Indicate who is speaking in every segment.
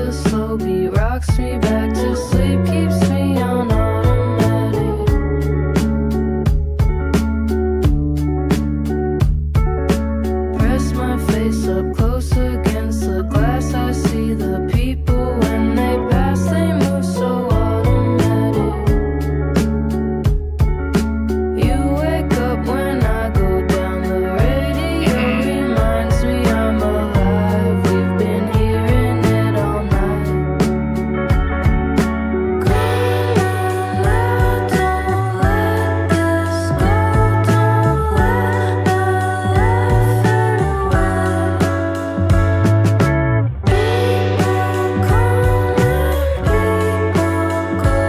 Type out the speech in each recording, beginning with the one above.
Speaker 1: the slow beat rocks me back to sleep, keeps me on automatic. Press my face up close against the glass. I see the people when they pass, they move so automatic. You wake up when I go down, the radio reminds me I'm alive. We've been hearing it all night. Come on now, don't let this go. Don't let my life fade away. People come and people go,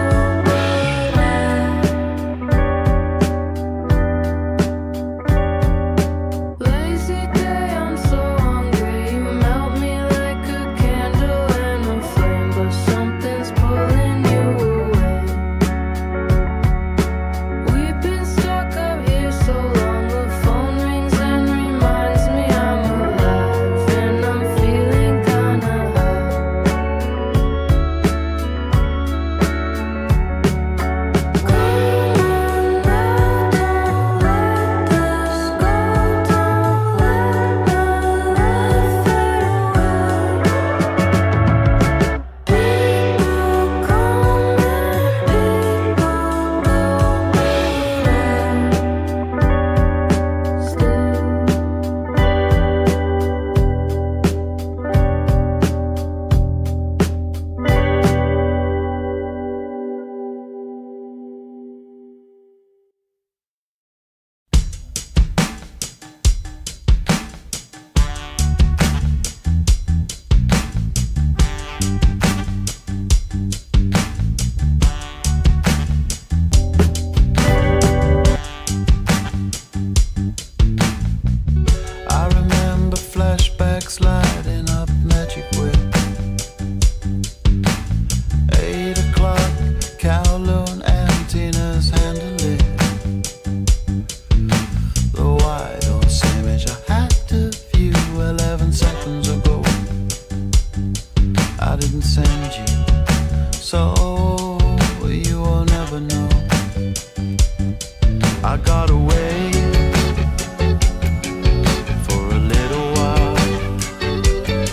Speaker 1: lazy day, I'm so hungry. You melt me like a candle and a flame, but something's pulling you away. We've been stuck up here so long. The phone rings and reminds me I'm alive, and I'm feeling kinda high. Come on now, don't let this go. Don't let my life fade away. People come and people go. Stay.
Speaker 2: I remember flashbacks lighting up Magic Whip. 8 o'clock, Kowloon and Tina's handling the wide old image I had to view 11 seconds ago. I didn't send you, so you will never know. I got away for a little while.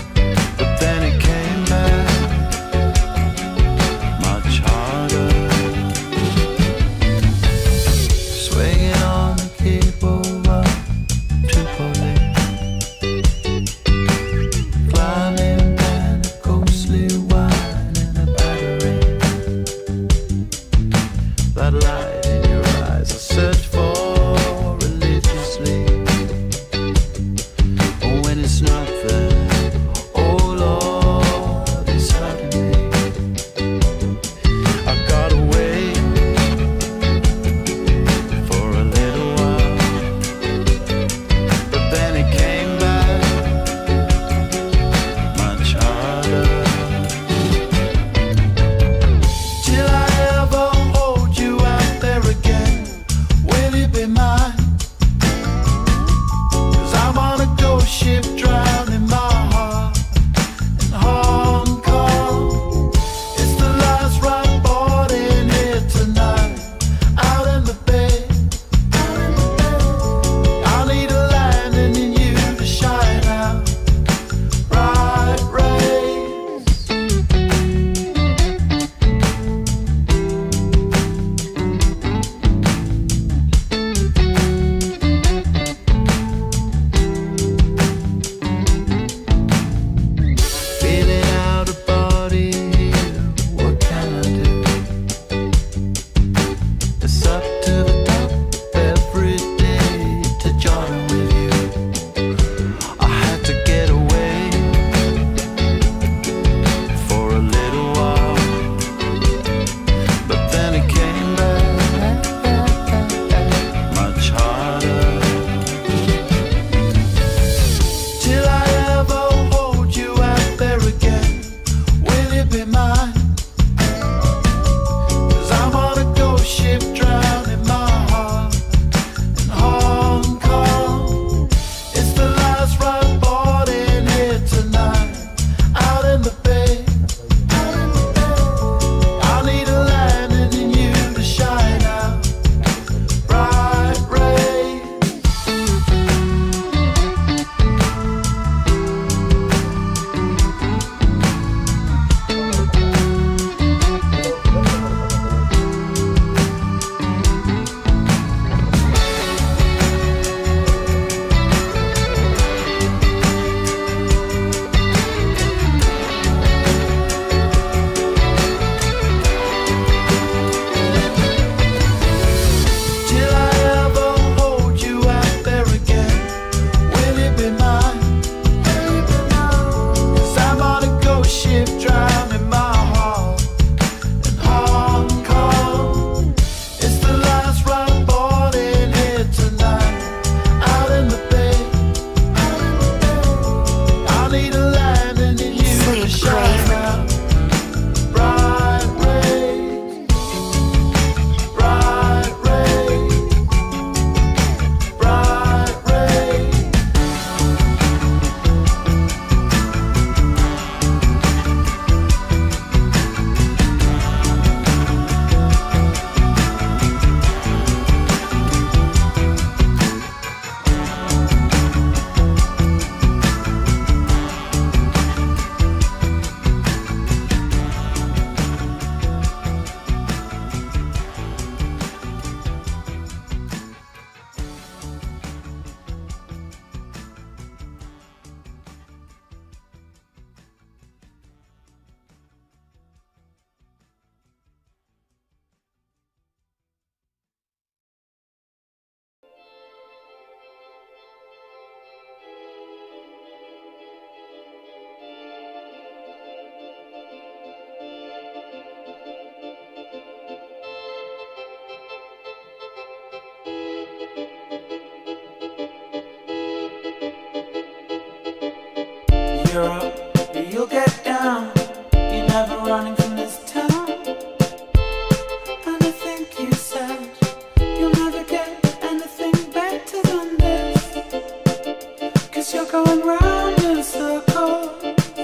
Speaker 2: Europe, you'll get down. You're never running from this town. And I think you said you'll never get anything better than this. 'Cause you're going round in circles.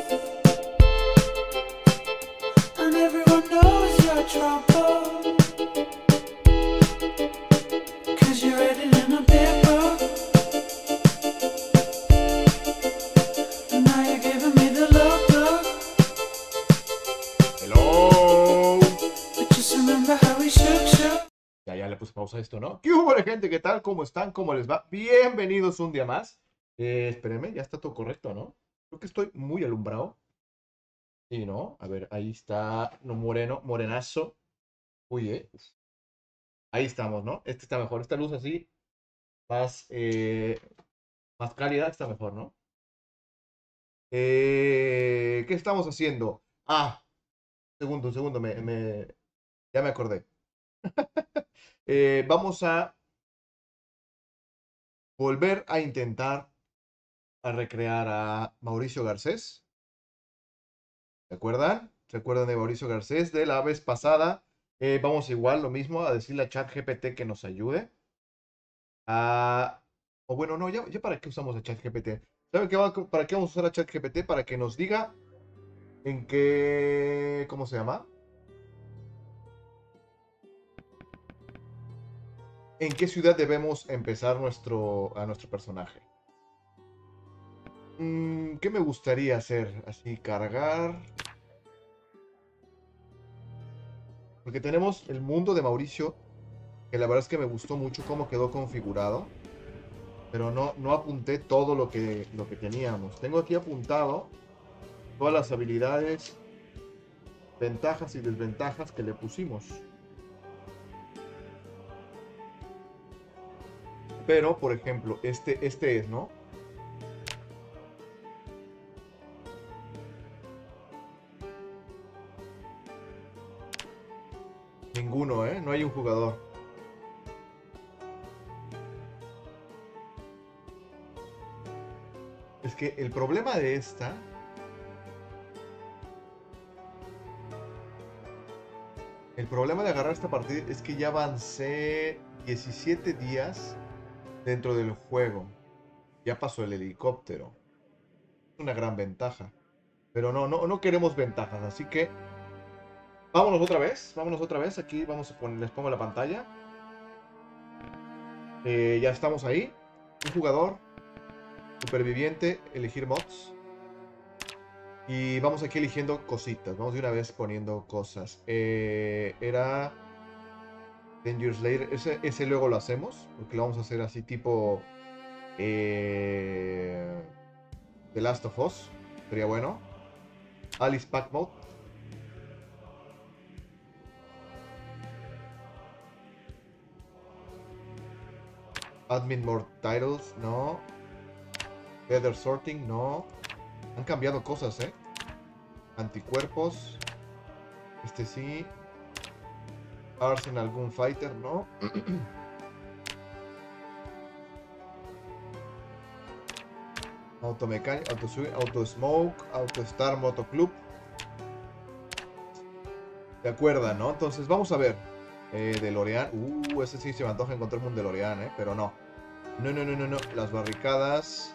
Speaker 2: And everyone knows your trouble. 'Cause you're written in a big book. And now you're giving me the look.
Speaker 3: Hello.
Speaker 2: But just remember how we shook.
Speaker 3: Ya le puse pausa a esto, ¿no? ¿Qué hubo, gente? ¿Qué tal? ¿Cómo están? ¿Cómo les va? Bienvenidos un día más. Espérenme, ya está todo correcto, ¿no? Creo que estoy muy alumbrado. Sí, ¿no? A ver, ahí está. No, morenazo. Uy, ahí estamos, ¿no? Este está mejor. Esta luz así, más cálida, está mejor, ¿no? ¿Qué estamos haciendo? Un segundo, ya me acordé. Vamos a volver a intentar a recrear a Mauricio Garcés. ¿Se acuerdan? ¿Se acuerdan de Mauricio Garcés de la vez pasada? Vamos igual, lo mismo, a decirle a ChatGPT que nos ayude. O bueno, no, ya para qué usamos a ChatGPT. ¿Saben para qué vamos a usar a ChatGPT? Para que nos diga en qué... ¿Cómo se llama? ¿En qué ciudad debemos empezar a nuestro personaje? ¿Qué me gustaría hacer? Así, cargar. Porque tenemos el mundo de Mauricio, que la verdad es que me gustó mucho cómo quedó configurado. Pero no apunté todo lo que teníamos. Tengo aquí apuntado todas las habilidades, ventajas y desventajas que le pusimos. Pero, por ejemplo, este es, ¿no? Ninguno, ¿eh? No hay un jugador. Es que el problema de esta... El problema de agarrar esta partida es que ya avancé 17 días dentro del juego. Ya pasó el helicóptero. Es una gran ventaja. Pero no queremos ventajas, así que... Vámonos otra vez. Aquí vamos a poner, les pongo la pantalla. Ya estamos ahí. Un jugador. Superviviente. Elegir mods. Y vamos aquí eligiendo cositas. Vamos de una vez poniendo cosas. Era... 10 Years Later. Ese luego lo hacemos. Porque lo vamos a hacer así tipo... The Last of Us. Sería bueno. Alice Pack Mode. Admin More Titles, no. Feather Sorting, no. Han cambiado cosas, ¿eh? Anticuerpos. Este sí. Arsenal Gun Fighter, no. Automecánica, Auto Smoke, Auto Star Moto Club. ¿Se acuerdan, no? Entonces, vamos a ver. DeLorean. Ese sí se me antoja encontrarme un DeLorean, ¿eh? Pero no. No. Las barricadas.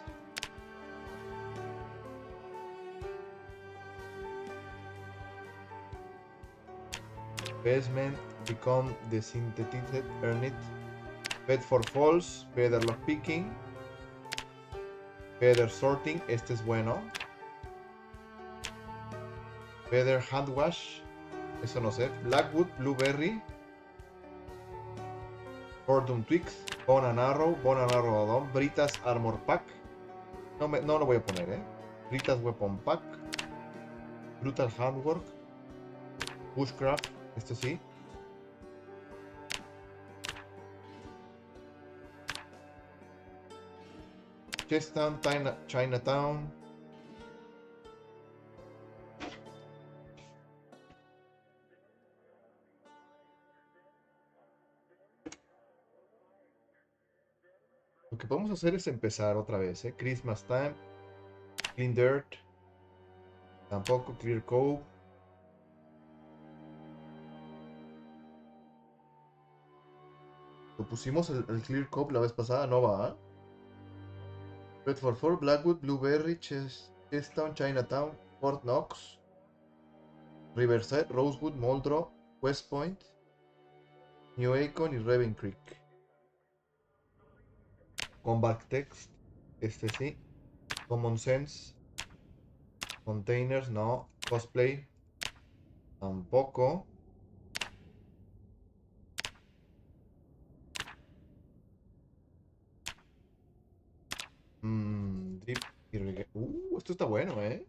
Speaker 3: Basement. Become the synthetic. Earn it. Bed for Falls. Better Lock Picking. Better Sorting. Este es bueno. Better Hand Wash. Eso no sé. Blackwood. Blueberry. Fortune Twigs. Bone and Arrow Addon. Britas Armor Pack. No lo voy a poner, Britas Weapon Pack. Brutal Handwork. Bushcraft. Este sí. Chestown, Chinatown. Lo que podemos hacer es empezar otra vez, Christmas Time. Clean Dirt. Tampoco. Clear Cove. Lo pusimos el Clear Cove la vez pasada, no va, ¿eh? Bedford Fort, Blackwood, Blueberry, Chestown, Chinatown, Fort Knox, Riverside, Rosewood, Muldrow, West Point, New Acon y Raven Creek. Combat Text, este sí. Common Sense, Containers, no. Cosplay, tampoco. Drip esto está bueno, ¿eh?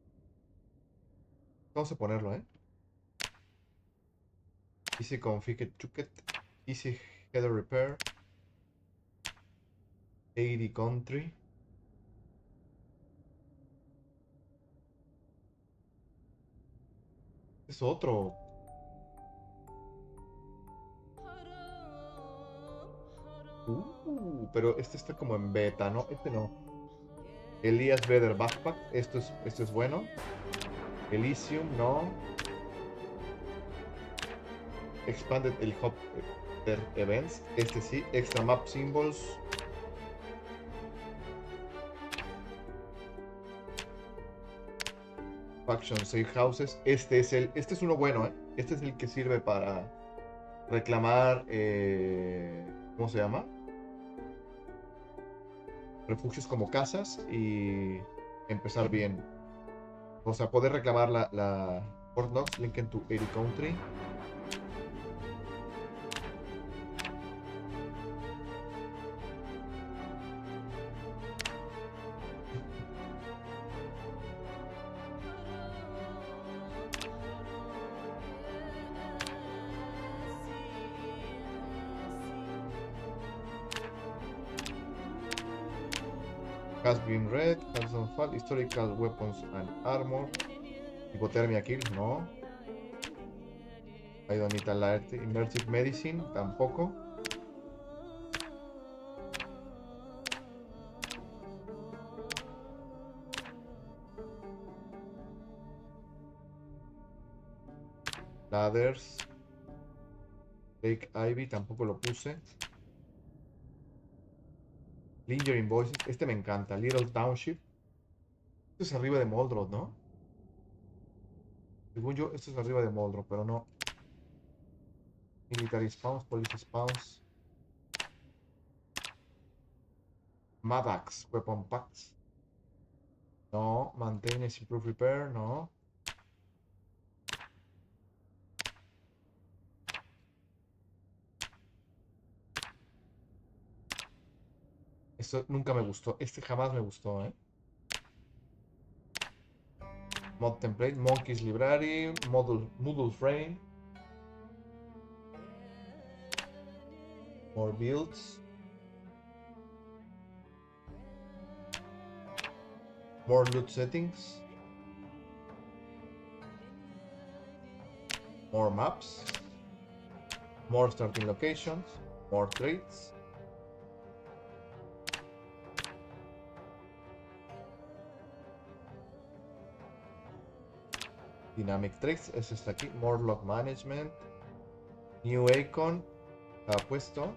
Speaker 3: Vamos a ponerlo, ¿eh? Easy Configure Chucket, Easy Header Repair, 80 Country. Es otro. Pero este está como en beta, ¿no? Este no. Elias Better Backpack. Esto es bueno. Elysium, no. Expanded Helicopter Events. Este sí. Extra Map Symbols. Faction Safe Houses. Este es uno bueno, ¿eh? Este es el que sirve para reclamar. ¿Cómo se llama? Refugios como casas y empezar bien. O sea, poder reclamar la Fort Knox, Lincoln to 80 Country. Has been read, has on fall, historical weapons and armor. Hipotermia kill, no. I don't need alert. Immersive medicine, tampoco. Ladders. Lake Ivy, tampoco lo puse. Lingering Voices, este me encanta. Little Township. Esto es arriba de Moldrod, ¿no? Según yo, esto es arriba de Moldrod, pero no. Military Spawns, Police Spawns. Madax, Weapon Packs. No. Maintenance, Improve Repair, no. Esto nunca me gustó. Este jamás me gustó, ¿eh? Mod Template, Monkeys Library, Moodle Frame. More builds. More loot settings. More maps. More starting locations. More traits. Dynamic Traits, eso está aquí. More Log Management. New Acon. Está puesto.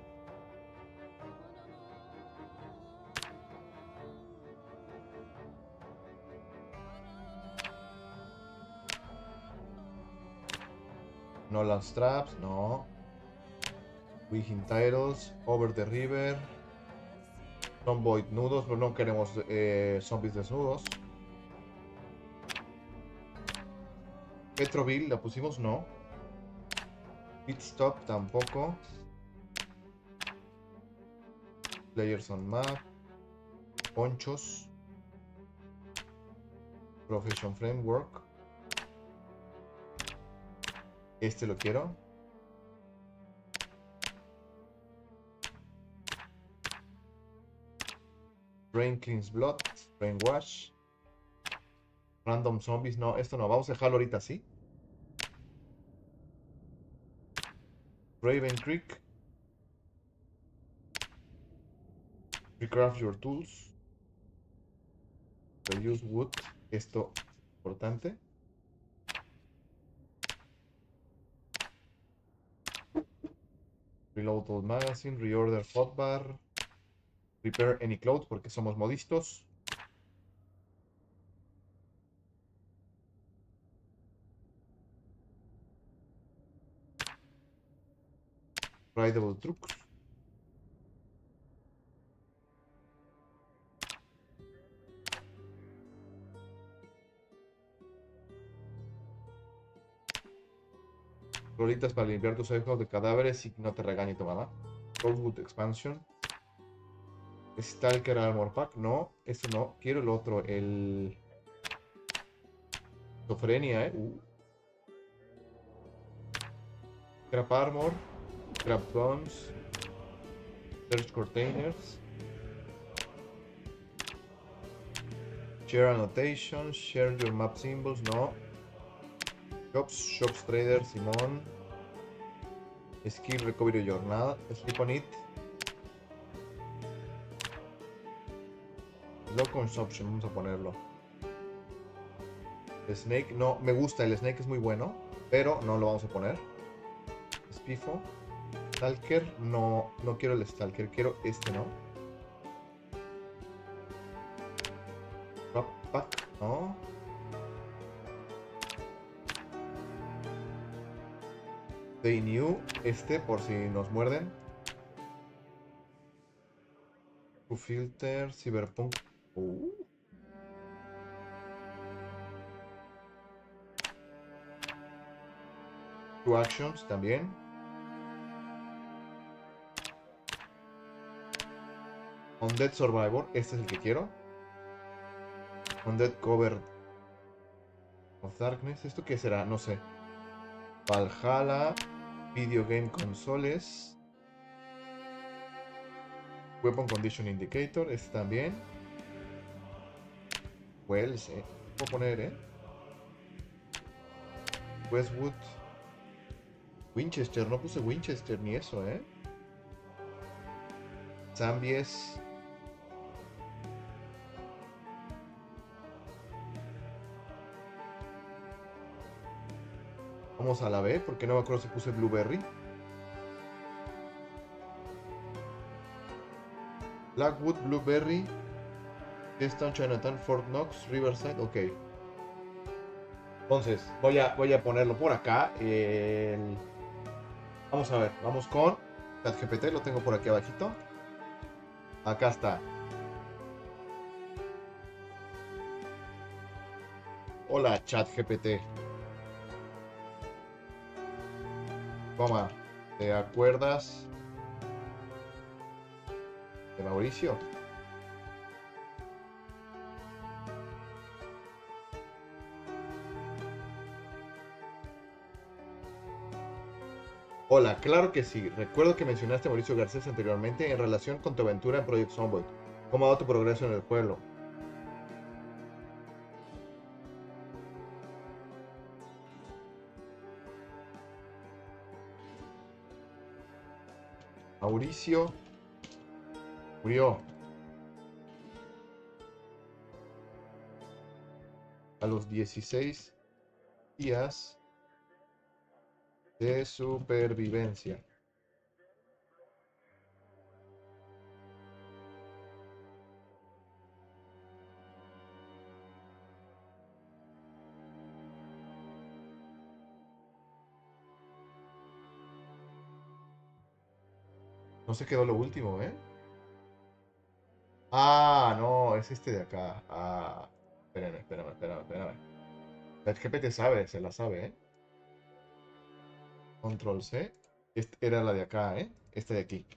Speaker 3: Nolan Straps, no. Wigin Titles. Over the River. Zomboid nudos, pero no queremos zombies desnudos. Petroville, ¿la pusimos? No. Pit Stop tampoco. Players on Map. Ponchos. Profession Framework. Este lo quiero. Brain Cleans Blood. Brainwash. Random Zombies, no, esto no, vamos a dejarlo ahorita así. Raven Creek. Recraft Your Tools. Reuse Wood. Esto importante. Reload all magazine, reorder hotbar, repair any clothes porque somos modistos. Rideable trucks. Rolitas para limpiar tus ojos de cadáveres y no te regañe tu mamá. Coldwood Expansion. Stalker Armor Pack. No, eso no. Quiero el otro. El... Esquizofrenia, Scrap Armor. Scrap Guns. Search Containers. Share Annotations. Share Your Map Symbols. No. Shops Trader. Simón. Skill Recovery Jornada. Sleep on It. Low Consumption, vamos a ponerlo. Snake, no, me gusta, el Snake es muy bueno, pero no lo vamos a poner. Spifo. Stalker, no, no quiero el Stalker, quiero este, ¿no? Pack, no. They New, este por si nos muerden. Filter, Cyberpunk. Two Actions también. Undead Survivor, este es el que quiero. Undead Cover of Darkness, ¿esto qué será? No sé. Valhalla, Video Game Consoles. Weapon Condition Indicator, este también. Wells, puedo poner, Westwood. Winchester, no puse Winchester ni eso, Zambies. Vamos a la B, porque no me acuerdo si puse Blueberry. Blackwood, Blueberry, Keystone, Chinatown, Fort Knox, Riverside, ok. Entonces, voy a ponerlo por acá. Vamos a ver, vamos con ChatGPT, lo tengo por aquí abajito. Acá está. Hola, ChatGPT. Toma, ¿te acuerdas de Mauricio? Hola, claro que sí. Recuerdo que mencionaste a Mauricio Garcés anteriormente en relación con tu aventura en Project Zomboid. ¿Cómo va tu progreso en el pueblo? Mauricio murió a los 16 días de supervivencia. No se quedó lo último, ¿eh? Ah, no, es este de acá. Ah, espérame. El GPT sabe, se la sabe, ¿eh? Control C. Esta era la de acá, ¿eh? Esta de aquí.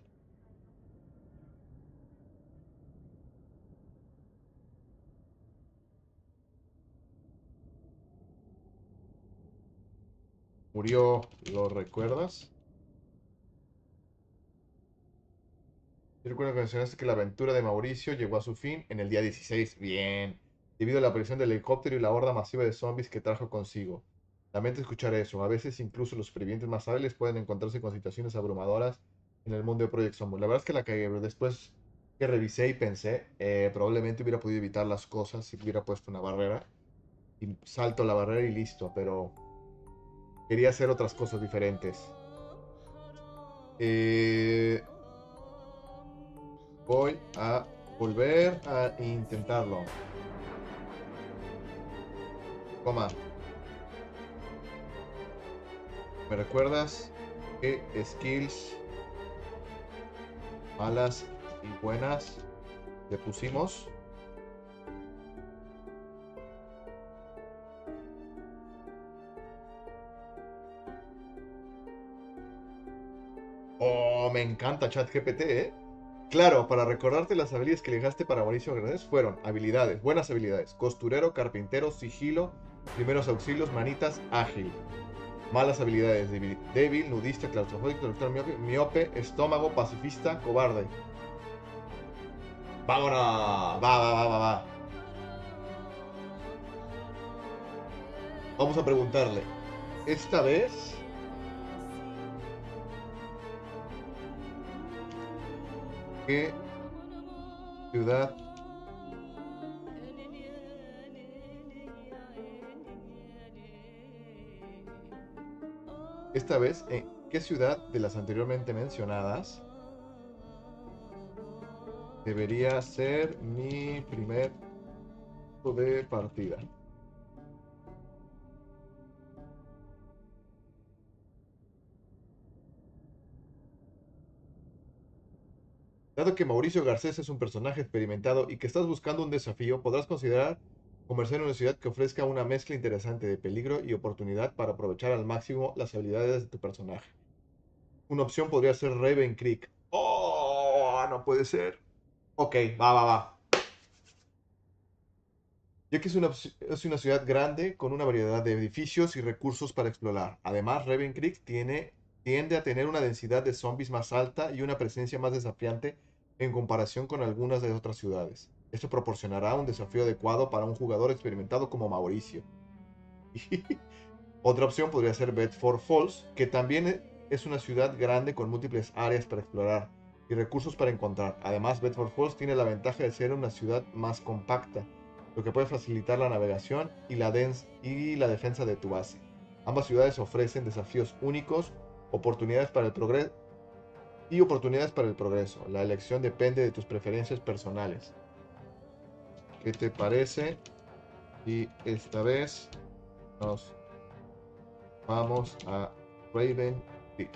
Speaker 3: Murió, ¿lo recuerdas? Yo recuerdo que mencionaste que la aventura de Mauricio llegó a su fin en el día 16. Bien. Debido a la aparición del helicóptero y la horda masiva de zombies que trajo consigo. Lamento escuchar eso. A veces incluso los supervivientes más hábiles pueden encontrarse con situaciones abrumadoras en el mundo de Project Zomboid. La verdad es que la cagué, pero después que revisé y pensé, probablemente hubiera podido evitar las cosas si hubiera puesto una barrera. y salto la barrera y listo, pero quería hacer otras cosas diferentes. Eh, Voy a volver a intentarlo. Toma. ¿Me recuerdas qué skills malas y buenas le pusimos? Oh, me encanta ChatGPT, ¿eh? Claro, para recordarte las habilidades que le dejaste para Mauricio Garcés fueron habilidades, buenas habilidades, costurero, carpintero, sigilo, primeros auxilios, manitas, ágil. Malas habilidades, débil, nudista, claustrofóbico, doctor miope, miope, estómago, pacifista, cobarde. Vámonos, va. Vamos a preguntarle, esta vez, ¿qué ciudad esta vez, en qué ciudad de las anteriormente mencionadas debería ser mi primer punto de partida? Dado que Mauricio Garcés es un personaje experimentado y que estás buscando un desafío, podrás considerar comerciar en una ciudad que ofrezca una mezcla interesante de peligro y oportunidad para aprovechar al máximo las habilidades de tu personaje. Una opción podría ser Raven Creek. ¡Oh! No puede ser. Ok, va. Ya que es una ciudad grande con una variedad de edificios y recursos para explorar. Además, Raven Creek tiende a tener una densidad de zombies más alta y una presencia más desafiante en comparación con algunas de otras ciudades. Esto proporcionará un desafío adecuado para un jugador experimentado como Mauricio. Otra opción podría ser Bedford Falls, que también es una ciudad grande con múltiples áreas para explorar y recursos para encontrar. Además, Bedford Falls tiene la ventaja de ser una ciudad más compacta, lo que puede facilitar la navegación y la defensa de tu base. Ambas ciudades ofrecen desafíos únicos, oportunidades para el progreso y oportunidades para el progreso. La elección depende de tus preferencias personales. ¿Qué te parece? Y esta vez nos vamos a Raven Creek.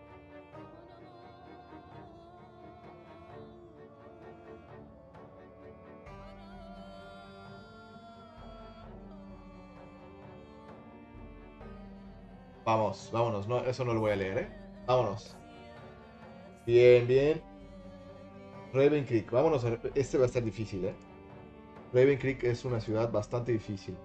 Speaker 3: Vámonos. No, eso no lo voy a leer, ¿eh? Vámonos. Bien. Raven Creek. Vámonos. Este va a estar difícil, ¿eh? Raven Creek es una ciudad bastante difícil.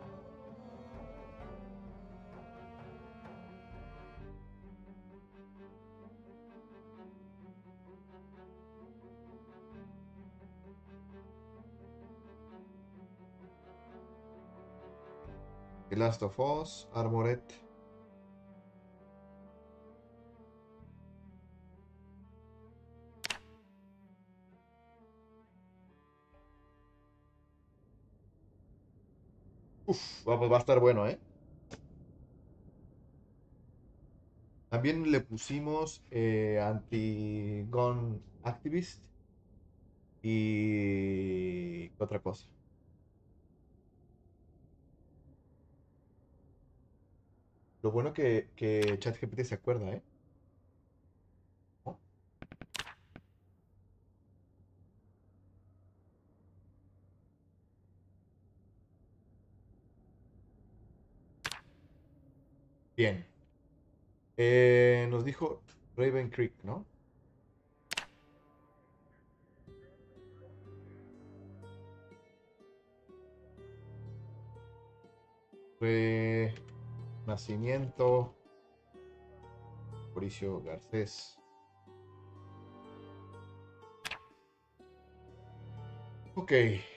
Speaker 3: The Last of Us, Armored. Uf, va a estar bueno, ¿eh? También le pusimos Anti-Gun Activist y otra cosa. Lo bueno que ChatGPT se acuerda, ¿eh? ¿No? Bien. Nos dijo Raven Creek, ¿no? Nacimiento, Mauricio Garcés. Ok.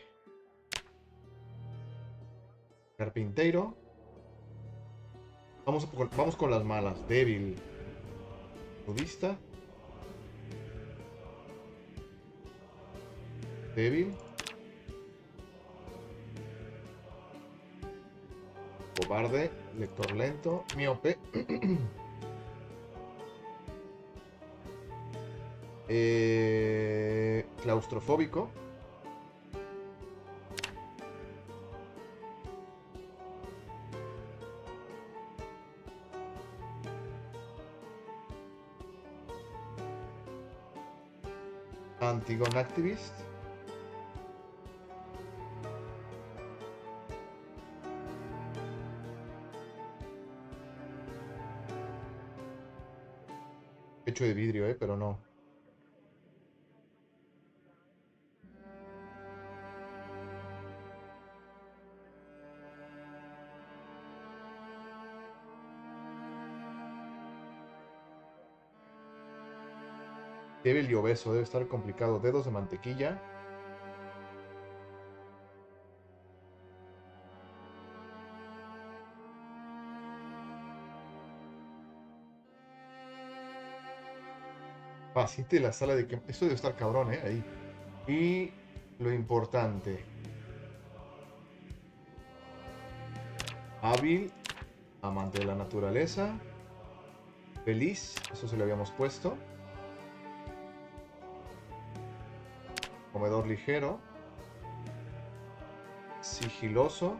Speaker 3: Carpintero. Vamos con las malas. Débil. Budista. Débil. Cobarde, lector lento, miope. Claustrofóbico. Antigon Activist. Hecho de vidrio, pero no. Débil y obeso, debe estar complicado. Dedos de mantequilla. Paciente de la sala de que... Esto debe estar cabrón, ahí. Y lo importante. Hábil. Amante de la naturaleza. Feliz. Eso se lo habíamos puesto. Comedor ligero. Sigiloso.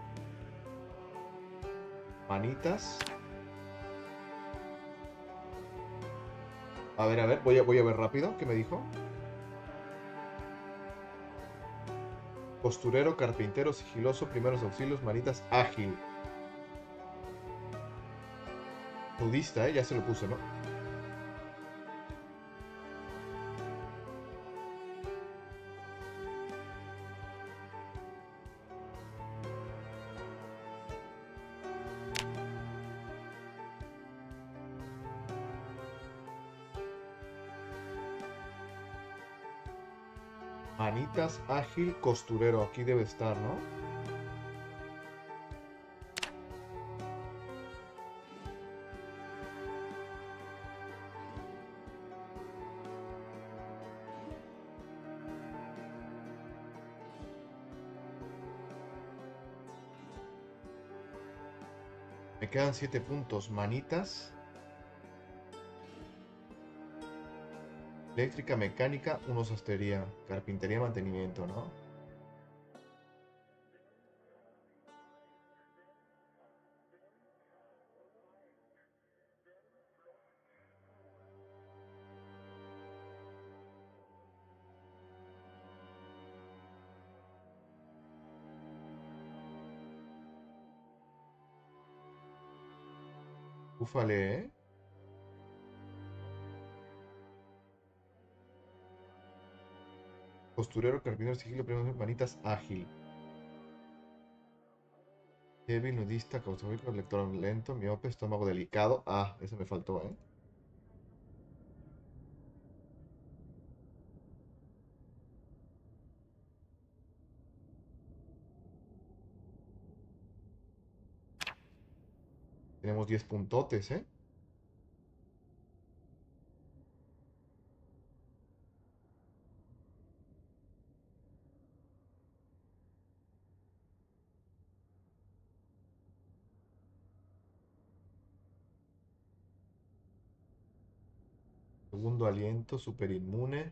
Speaker 3: Manitas. A ver, voy a ver rápido. ¿Qué me dijo? Costurero, carpintero, sigiloso, primeros auxilios, manitas, ágil. Nudista, ya se lo puse, ¿no? Manitas, ágil, costurero. Aquí debe estar, ¿no? Me quedan 7 puntos. Manitas. Eléctrica, mecánica, uno sastrería. Carpintería, mantenimiento, ¿no? Ufale, ¿eh? Costurero, carpintero, sigilo, primeros, manitas, ágil. Débil, nudista, claustrofóbico, lector lento, miope, estómago delicado. Ah, eso me faltó, ¿eh? Tenemos 10 puntotes, ¿eh? Segundo aliento, super inmune.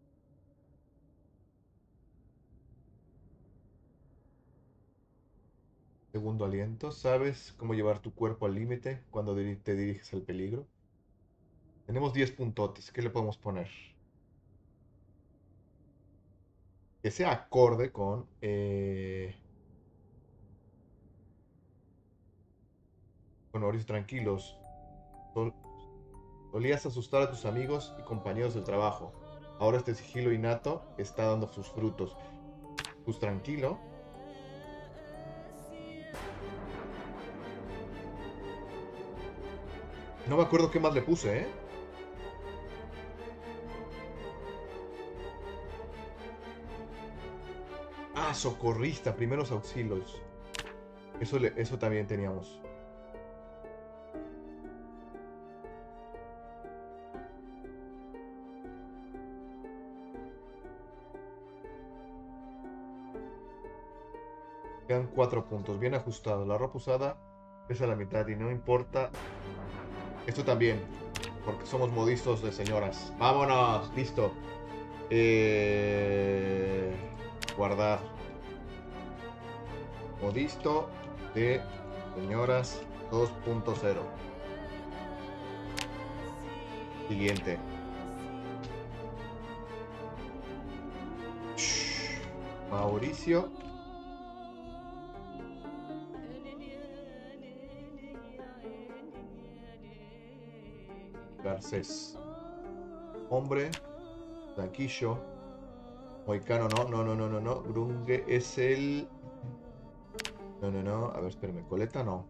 Speaker 3: Segundo aliento. ¿Sabes cómo llevar tu cuerpo al límite cuando te diriges al peligro? Tenemos 10 puntotes. ¿Qué le podemos poner? Que sea acorde con... Bueno, horarios tranquilos. Sol- Solías asustar a tus amigos y compañeros del trabajo. Ahora este sigilo innato está dando sus frutos. Pues tranquilo. No me acuerdo qué más le puse, ¿eh? Ah, socorrista, primeros auxilios. Eso también teníamos. Quedan 4 puntos. Bien ajustado. La ropa usada pesa la mitad y no importa. Esto también. Porque somos modistos de señoras. ¡Vámonos! Listo. Guardar. Modisto de señoras 2.0. Siguiente. Mauricio Garcés. Hombre. Blanquillo. Moicano, no. Grunge es el... No. A ver, espérame. Coleta, no.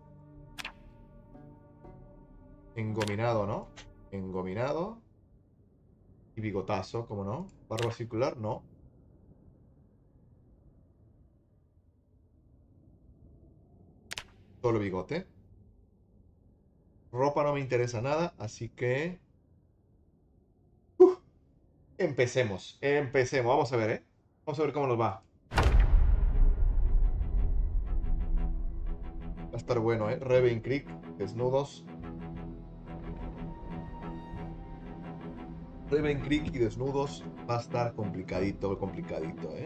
Speaker 3: Engominado, ¿no? Engominado. Y bigotazo, ¿cómo no? Barba circular, no. Solo bigote. Ropa no me interesa nada, así que... Empecemos. Vamos a ver, ¿eh? Vamos a ver cómo nos va. Va a estar bueno, ¿eh? Raven Creek, desnudos. Raven Creek y desnudos va a estar complicadito, ¿eh?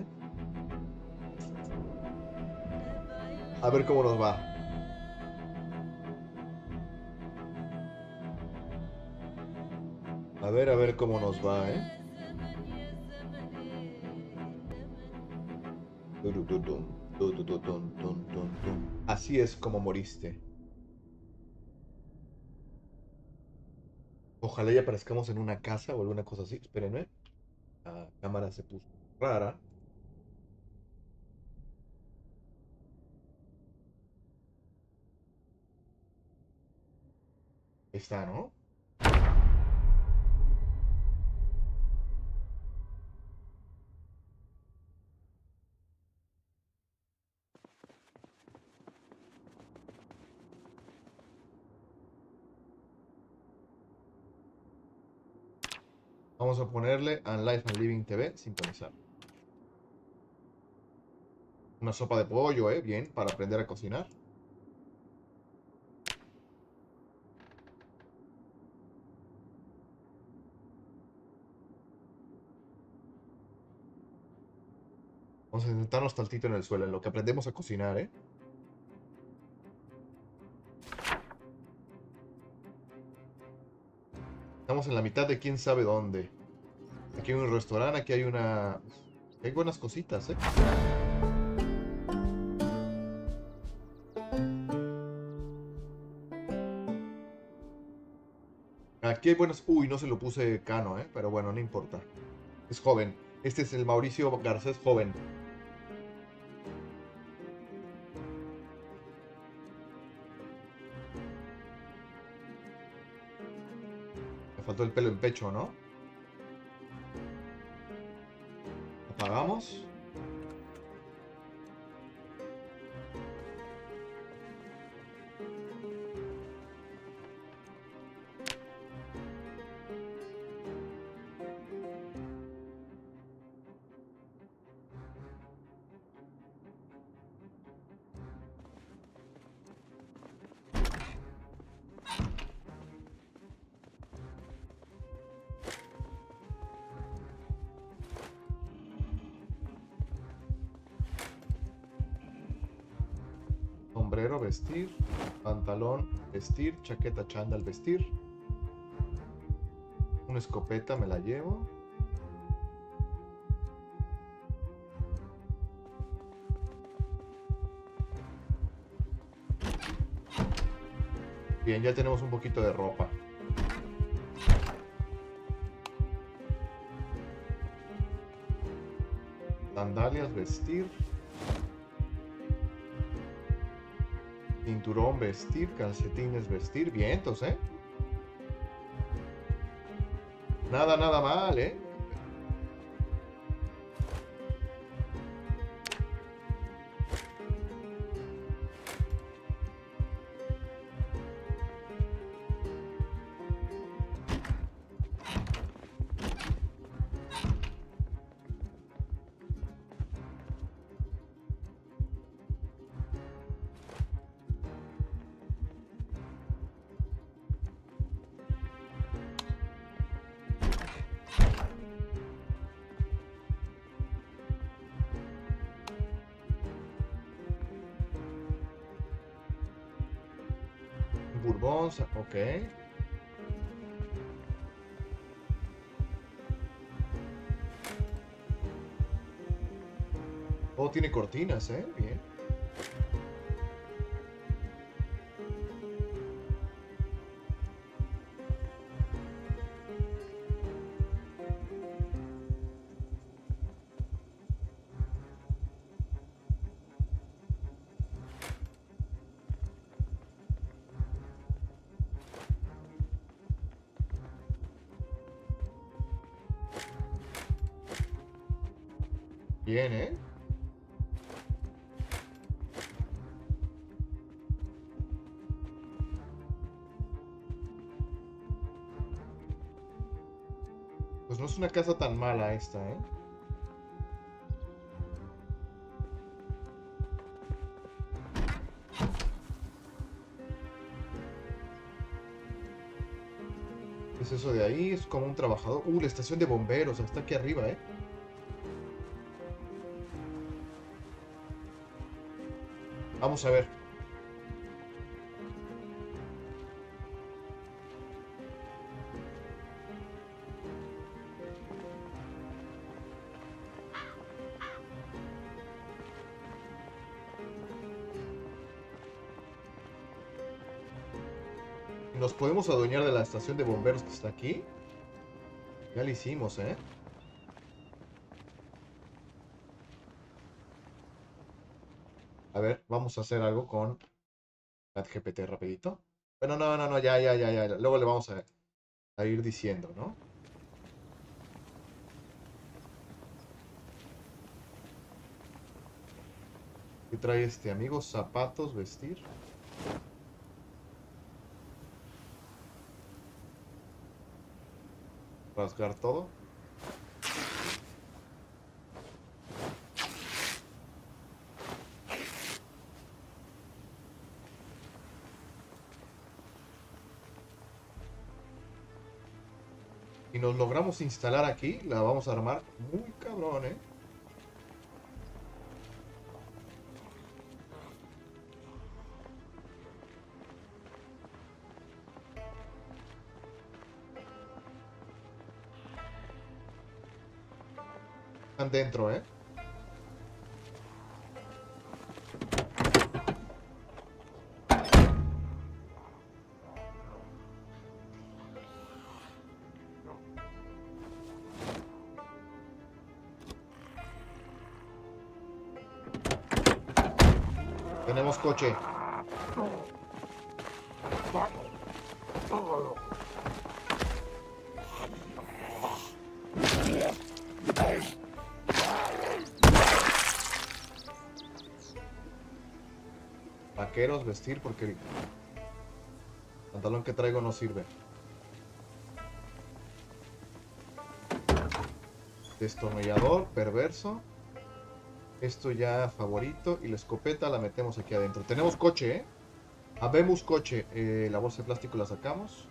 Speaker 3: A ver cómo nos va. A ver cómo nos va, ¿eh? Así es como moriste. Ojalá ya aparezcamos en una casa o alguna cosa así. Espérenme. La cámara se puso rara. Está, ¿no? Vamos a ponerle a Life and Living TV, sintonizar. Una sopa de pollo, bien, para aprender a cocinar. Vamos a sentarnos tantito en el suelo, en lo que aprendemos a cocinar, ¿eh? Estamos en la mitad de quién sabe dónde. Aquí hay un restaurante, aquí hay una... Hay buenas cositas, ¿eh? Aquí hay buenas... Uy, no se lo puse Cano, ¿eh? Pero bueno, no importa. Es joven. Este es el Mauricio Garcés joven. Me faltó el pelo en pecho, ¿no? Apagamos. Sombrero, vestir. Pantalón, vestir. Chaqueta, chándal, vestir. Una escopeta, me la llevo. Bien, ya tenemos un poquito de ropa. Sandalias, vestir. Cinturón, vestir. Calcetines, vestir. Vientos, ¿eh? Nada mal, ¿eh? Bourbon, ok. Todo tiene cortinas, bien. Bien, Pues no es una casa tan mala esta, ¿Qué es eso de ahí? Es como un trabajador. La estación de bomberos. Está aquí arriba, Vamos a ver. Nos podemos adueñar de la estación de bomberos que está aquí. Ya lo hicimos, A ver, vamos a hacer algo con ChatGPT rapidito. Bueno, no, ya. Luego le vamos a ir diciendo, ¿no? ¿Qué trae este amigo? Zapatos, vestir. Rasgar todo. Y nos logramos instalar aquí, la vamos a armar muy cabrón, Están dentro, Tenemos coche. Vaqueros, vestir, porque el pantalón que traigo no sirve. Destornillador, perverso. Esto ya favorito. Y la escopeta la metemos aquí adentro. Tenemos coche, Habemos coche. La bolsa de plástico la sacamos.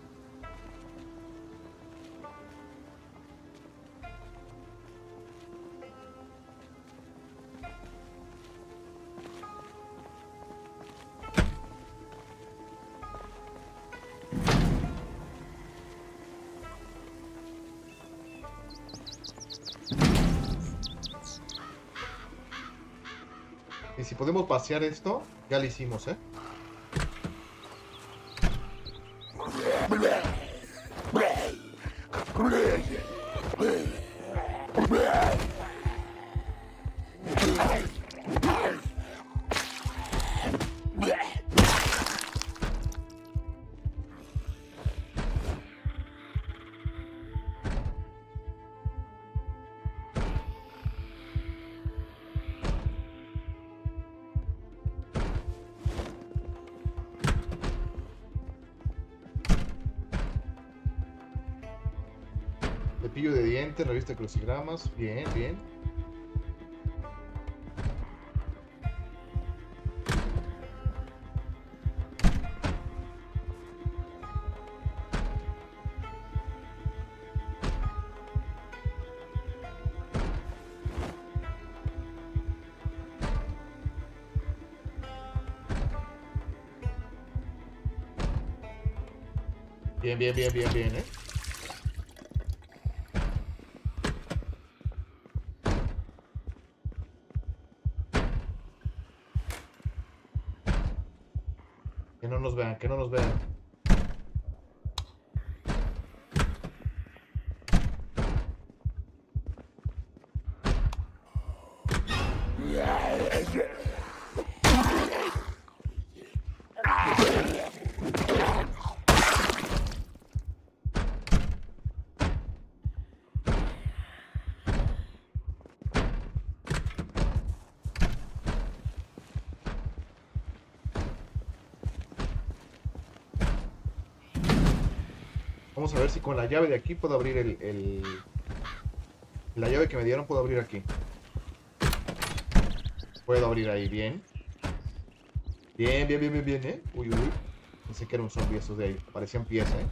Speaker 3: Y si podemos pasear esto, ya lo hicimos, Cepillo de dientes, revista de crucigramas. Bien, bien. Bien, bien, bien, bien, bien, ¿eh? Que no nos vean, que no nos vean. Vamos a ver si con la llave de aquí puedo abrir la llave que me dieron puedo abrir aquí. Puedo abrir ahí, bien. Bien, bien, bien, bien, bien, ¿eh? Uy, uy, uy. Pensé que era un zombie esos de ahí. Parecían pies, ¿eh?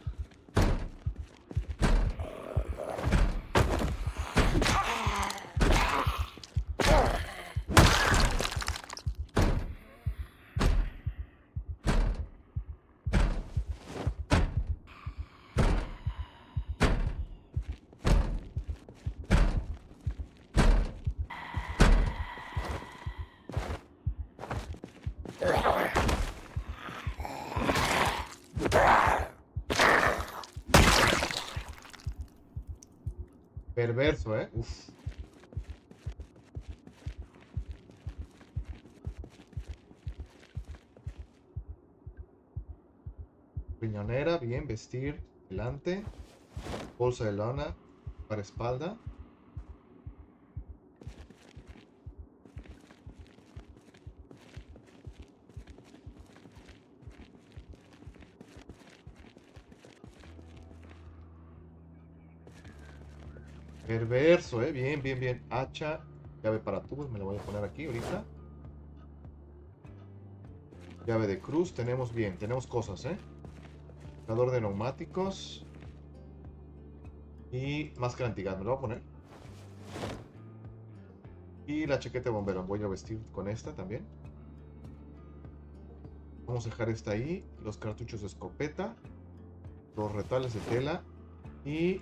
Speaker 3: Perverso, ¿eh? Uf. Riñonera, bien, vestir, delante. Bolsa de lana para espalda. Perverso, bien, bien, bien. Hacha, llave para tubos, me lo voy a poner aquí ahorita. Llave de cruz, tenemos bien, tenemos cosas, ¿eh? Cargador de neumáticos. Y máscara antigas, me lo voy a poner. Y la chaqueta de bombero, voy a vestir con esta también. Vamos a dejar esta ahí. Los cartuchos de escopeta. Los retales de tela. Y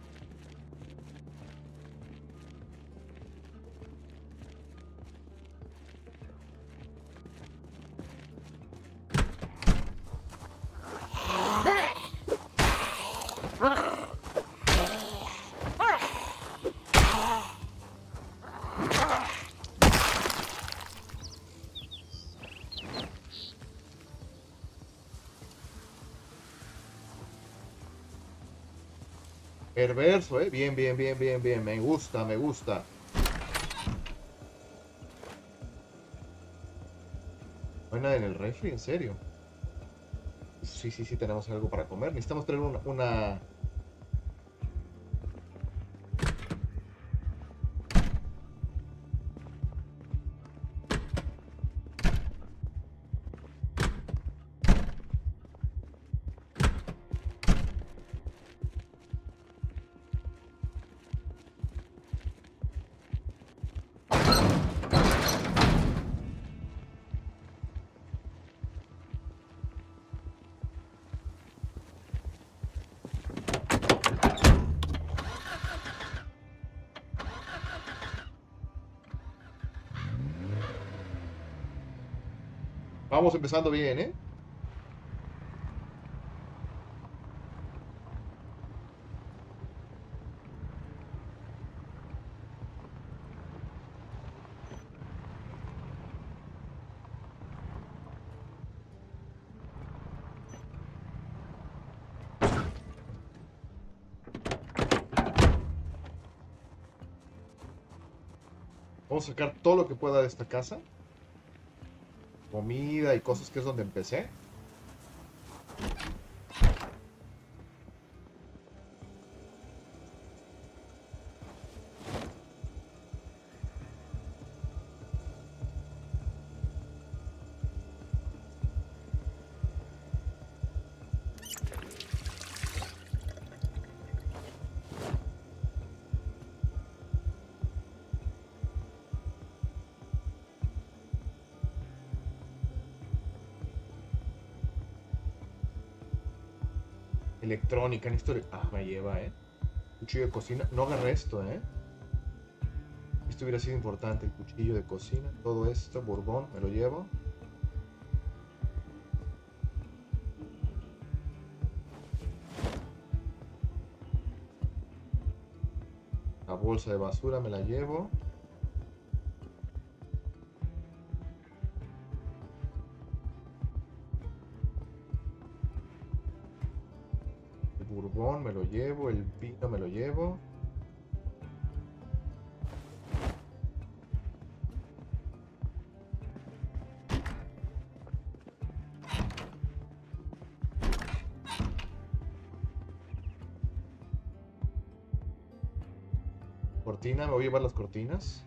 Speaker 3: perverso, bien, bien, bien, bien, bien. Me gusta, me gusta. No hay nada en el refri, en serio. Sí, sí, sí, tenemos algo para comer. Necesitamos traer una... Vamos empezando bien, ¿eh? Vamos a sacar todo lo que pueda de esta casa. Comida y cosas que es donde empecé. Electrónica, necesito... Ah, me lleva, Cuchillo de cocina. No agarré esto, Esto hubiera sido importante, el cuchillo de cocina. Todo esto, Bourbon, me lo llevo. La bolsa de basura me la llevo. El Bourbon me lo llevo, el vino me lo llevo. Cortina, me voy a llevar las cortinas.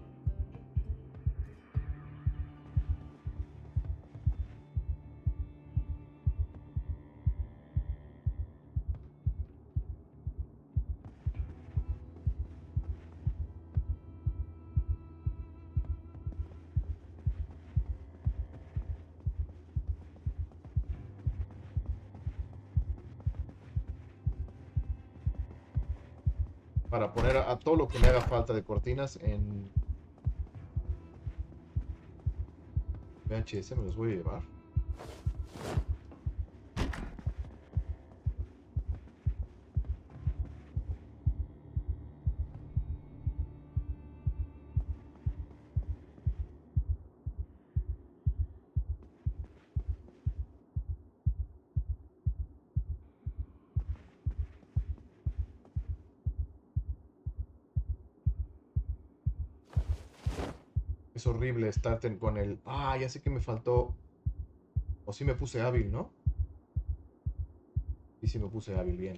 Speaker 3: Para poner a todo lo que me haga falta de cortinas en VHS, me los voy a llevar. Es horrible estar con el... Ah, ya sé que me faltó... O sí me puse hábil, ¿no? Y sí me puse hábil, bien.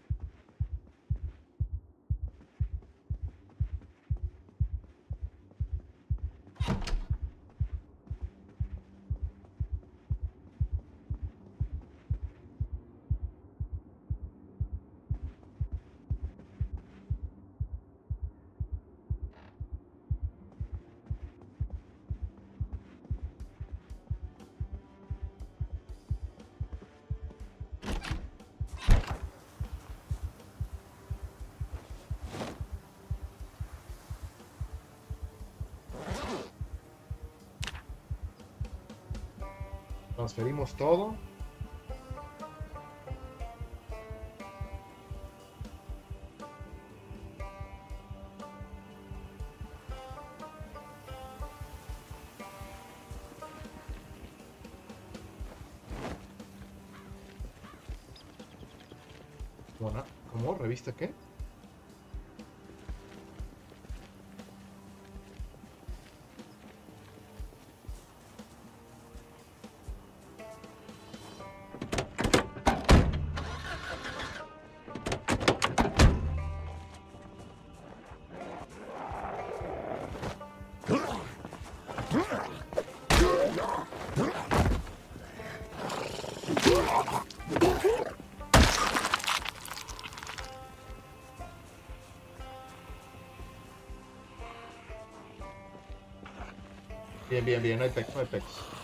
Speaker 3: Transferimos todo. Bueno, ¿cómo? ¿Revista qué? Bien, bien, bien, no hay pex, no hay pex.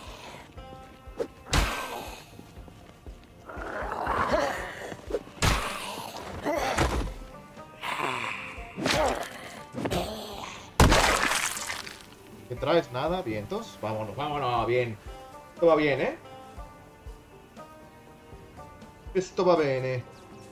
Speaker 3: ¿Qué traes? Nada, vientos. Vámonos, vámonos, bien. Esto va bien, ¿eh? Esto va bene.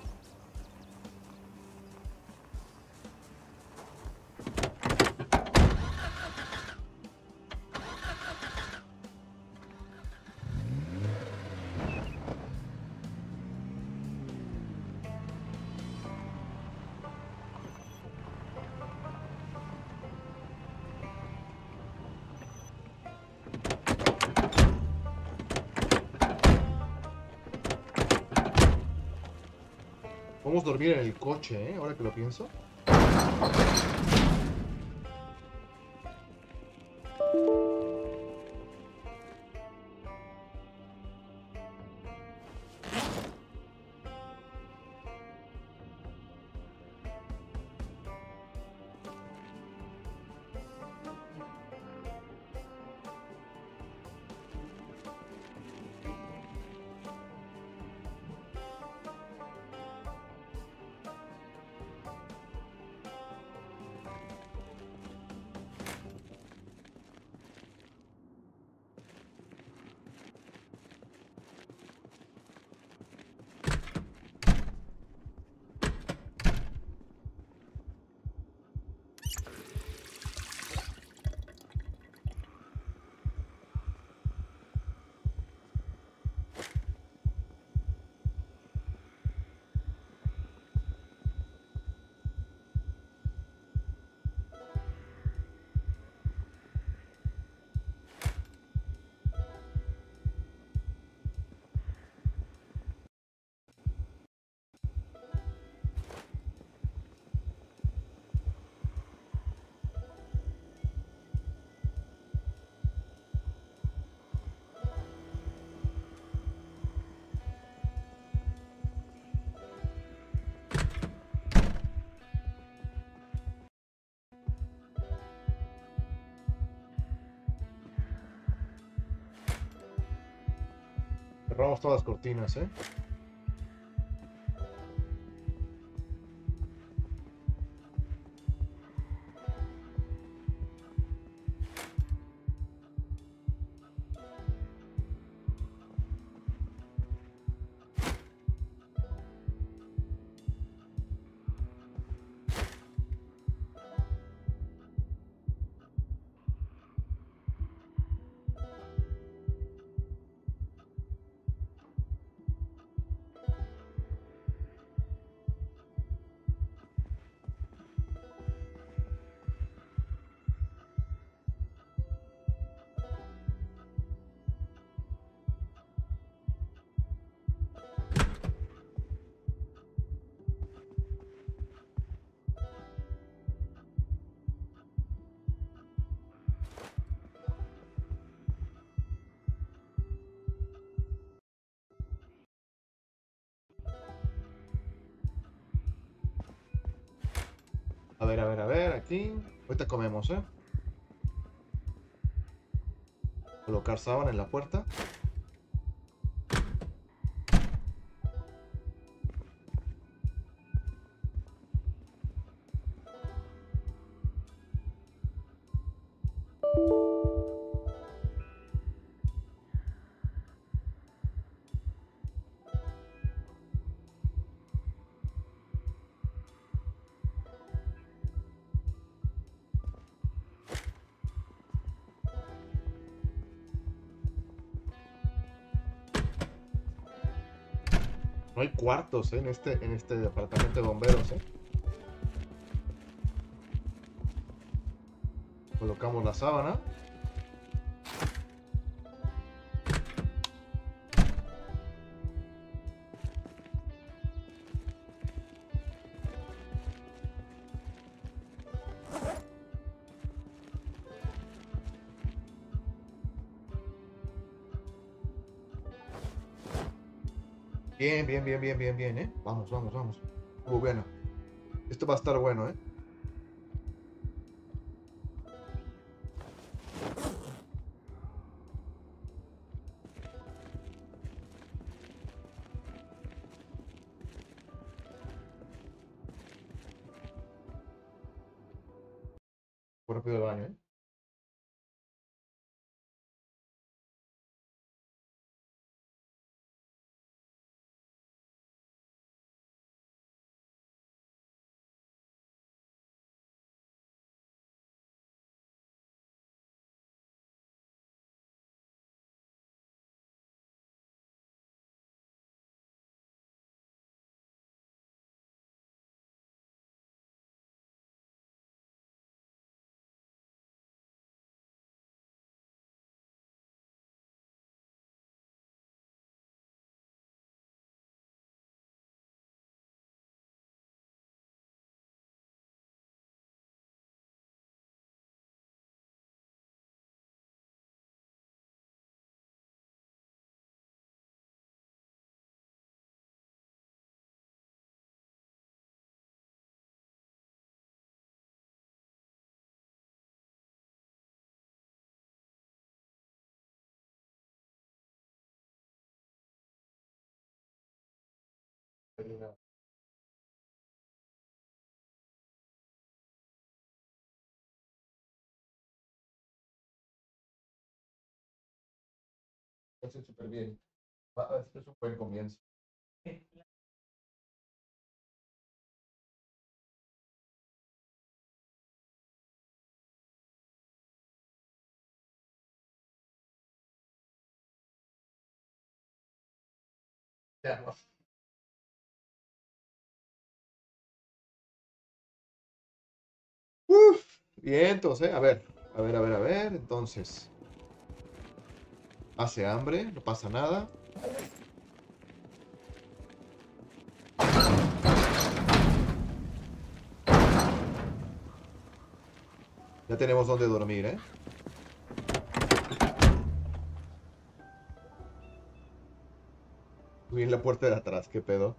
Speaker 3: Podemos dormir en el coche, ¿eh? Ahora que lo pienso. Cerramos todas las cortinas, ¿eh? A ver, aquí. Ahorita comemos, ¿eh? Colocar sábana en la puerta. No hay cuartos, ¿eh? En este departamento de bomberos, ¿eh? Colocamos la sábana. Bien, bien, bien, bien, bien, bien, ¿eh? Vamos, vamos, vamos. Bueno. Esto va a estar bueno, ¿eh? Por rápido el baño, ¿eh? Hace súper bien. Este es un buen comienzo. Ya, no. Uf, bien, entonces, ¿eh? A ver, a ver, a ver, a ver. Entonces, hace hambre, no pasa nada. Ya tenemos donde dormir, ¿eh? Subí en la puerta de atrás, qué pedo.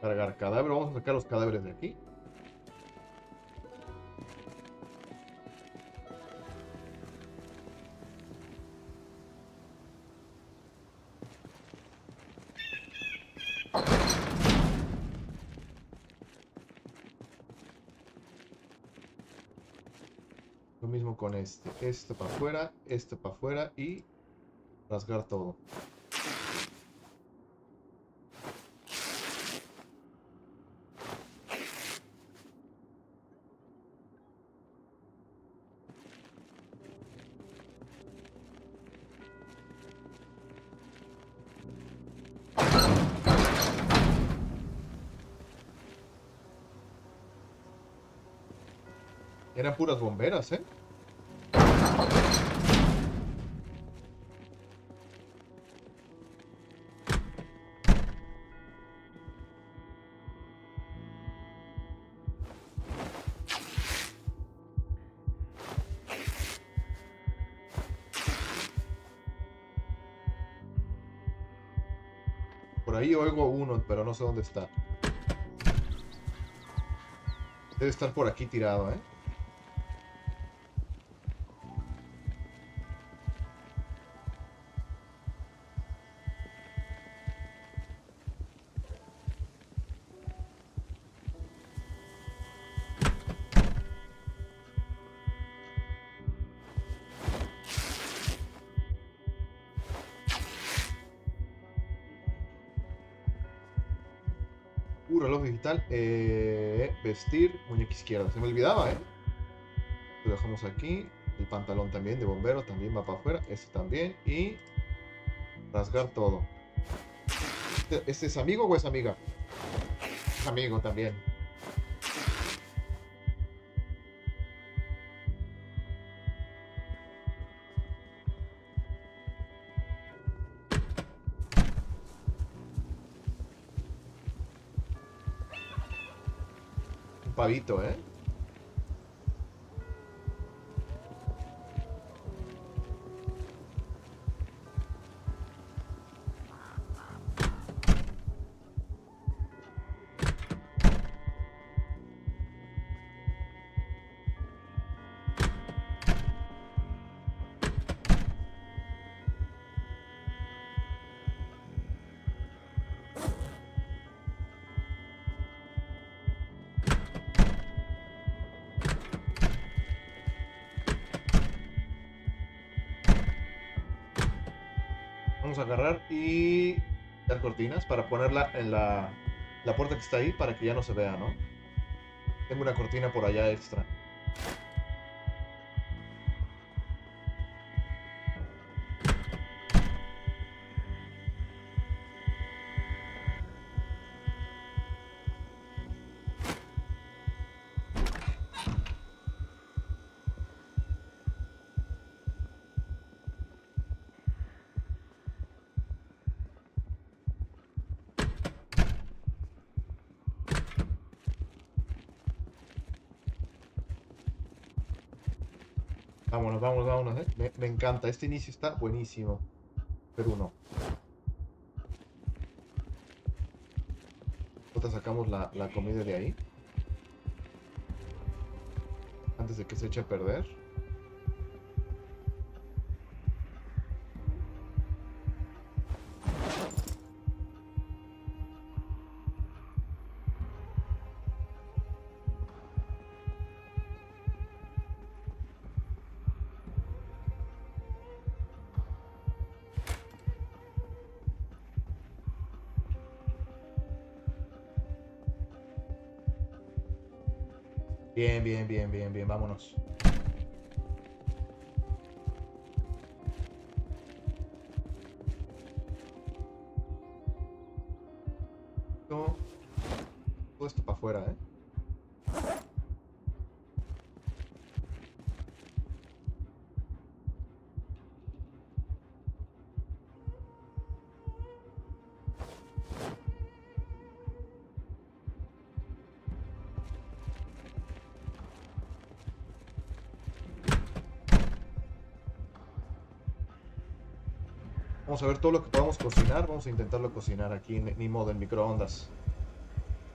Speaker 3: cargar cadáver. Vamos a sacar los cadáveres de aquí. Lo mismo con este. Esto para afuera, esto para afuera y rasgar todo. Eran puras bomberas, ¿eh? Por ahí oigo uno, pero no sé dónde está. Debe estar por aquí tirado, ¿eh? Reloj digital. Vestir, muñeca izquierda. Se me olvidaba, ¿eh? Lo dejamos aquí. El pantalón también de bombero también va para afuera. Este también. Y rasgar todo. ¿Este es amigo o es amiga? Es amigo también. Un pavito, ¿eh? Vamos a agarrar y dar cortinas para ponerla en la puerta que está ahí para que ya no se vea, ¿no? Tengo una cortina por allá extra. Vámonos, vámonos, vámonos, ¿eh? Me encanta. Este inicio está buenísimo. Pero no. Nosotros sacamos la comida de ahí. Antes de que se eche a perder. Bien, bien, bien, bien, bien. Vámonos. Todo esto para afuera, ¿eh? Vamos a ver todo lo que podamos cocinar. Vamos a intentarlo cocinar aquí, ni modo, en microondas.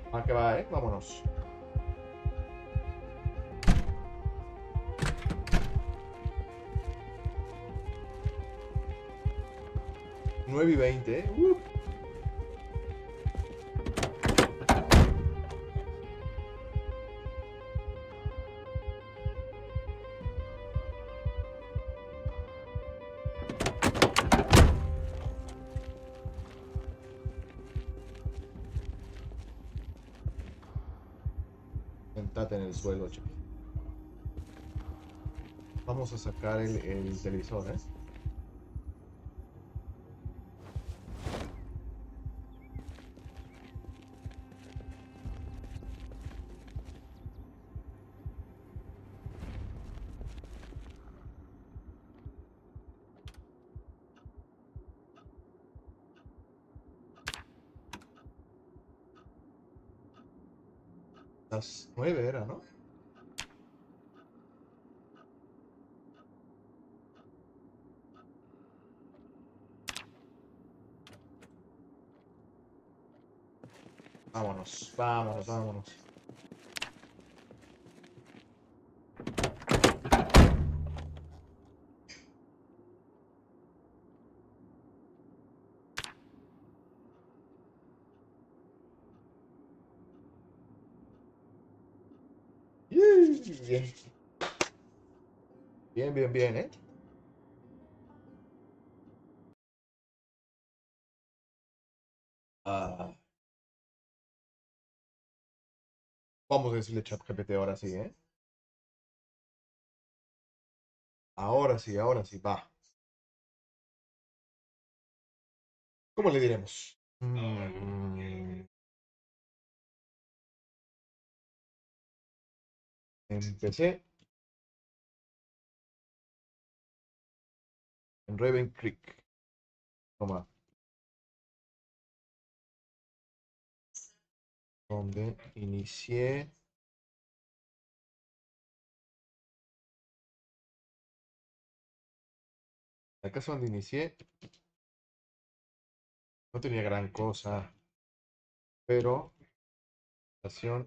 Speaker 3: Va que va, ¿eh? Vámonos. 9:20, ¿eh? Sentate en el suelo, che. Vamos a sacar el televisor, ¿eh? Las 9 era, ¿no? Vámonos, vámonos, vámonos. Bien, bien, bien, bien, ¿eh? Ah, vamos a decirle ChatGPT ahora sí, ¿eh? Ahora sí, va. ¿Cómo le diremos? Empecé en Raven Creek. Toma, donde inicié. La casa donde inicié no tenía gran cosa, pero la estación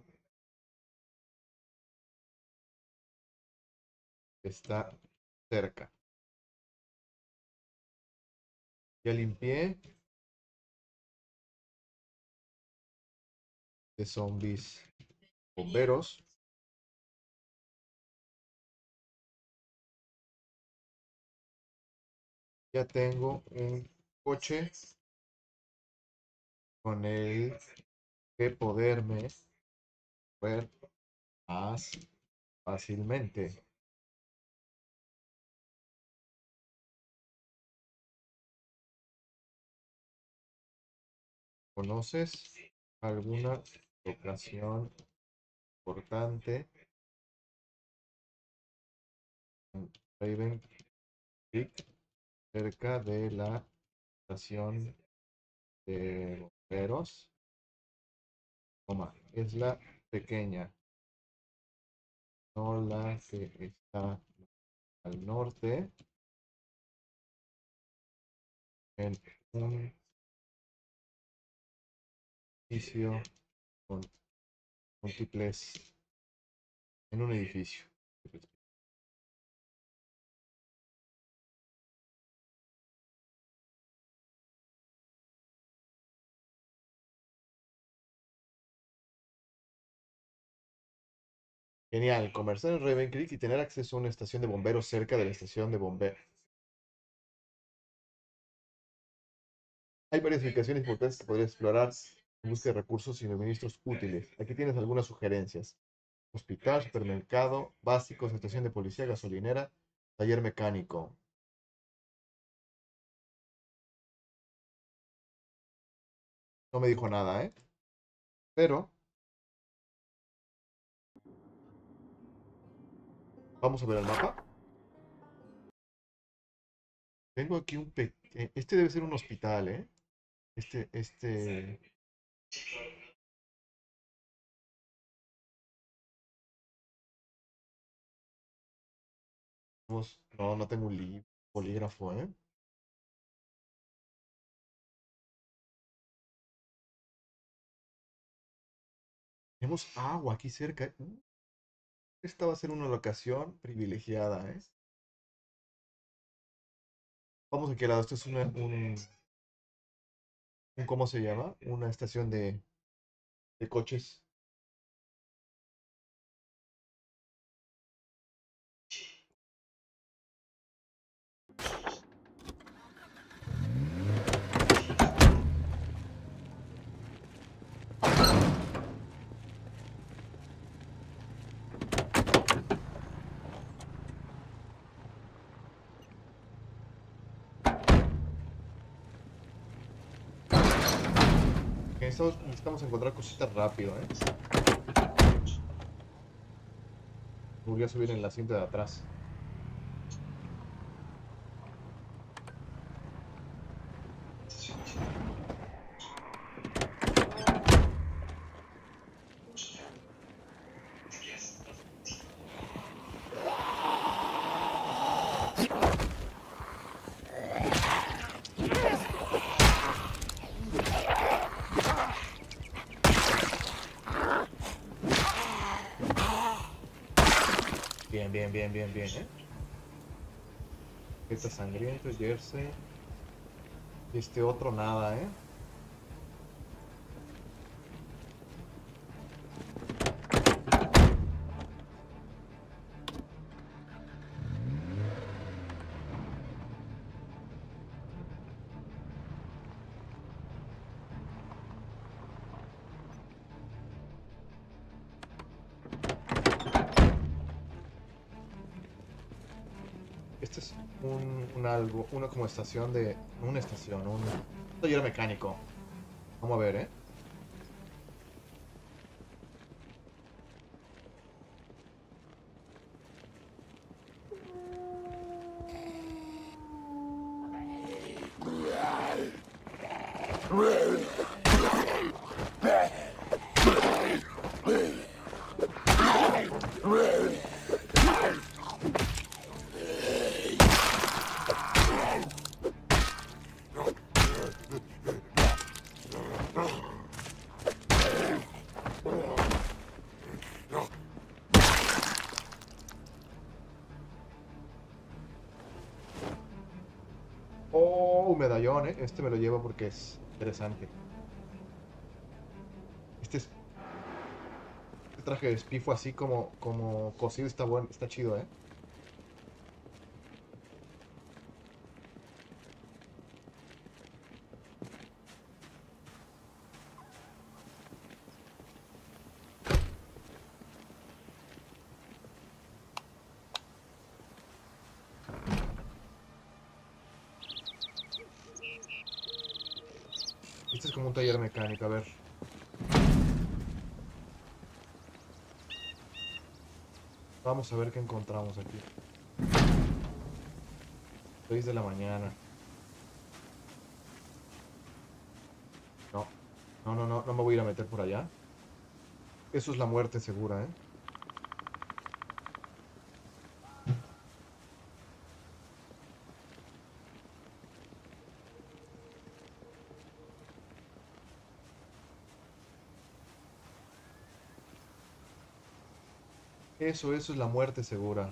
Speaker 3: está cerca. Ya limpié de zombies bomberos. Ya tengo un coche con el que poderme ver más fácilmente. ¿Conoces alguna locación importante en Raven Creek cerca de la estación de bomberos? Toma, es la pequeña, no la que está al norte, en un edificio con múltiples, en un edificio. Genial, conversar en Raven Creek y tener acceso a una estación de bomberos cerca de la estación de bomberos. Hay varias ubicaciones importantes que podrías explorar en busca de recursos y suministros útiles. Aquí tienes algunas sugerencias. Hospital, supermercado, básicos, estación de policía, gasolinera, taller mecánico. No me dijo nada, ¿eh? Pero vamos a ver el mapa. Tengo aquí un pequeño... Este debe ser un hospital, ¿eh? Este... No, no tengo un bolígrafo, ¿eh? Tenemos agua aquí cerca. Esta va a ser una locación privilegiada, ¿eh? Vamos a qué lado. Esto es ¿cómo se llama? Una estación de coches. Necesitamos encontrar cositas rápido, ¿eh? Volví a subir en el asiento de atrás. Bien, bien, bien, bien, bien, ¿eh? Este sangriento, Jersey. Y este otro nada, ¿eh? Este es una como estación de... Una estación, un taller mecánico. Vamos a ver, ¿eh? Oh, un medallón, ¿eh? Este me lo llevo porque es interesante. Este traje de espifo así como cosido está bueno, está chido, ¿eh? Este es como un taller mecánico, a ver. Vamos a ver qué encontramos aquí. 6 de la mañana. No, no, no, no, no me voy a ir a meter por allá. Eso es la muerte segura, ¿eh? Eso es la muerte segura.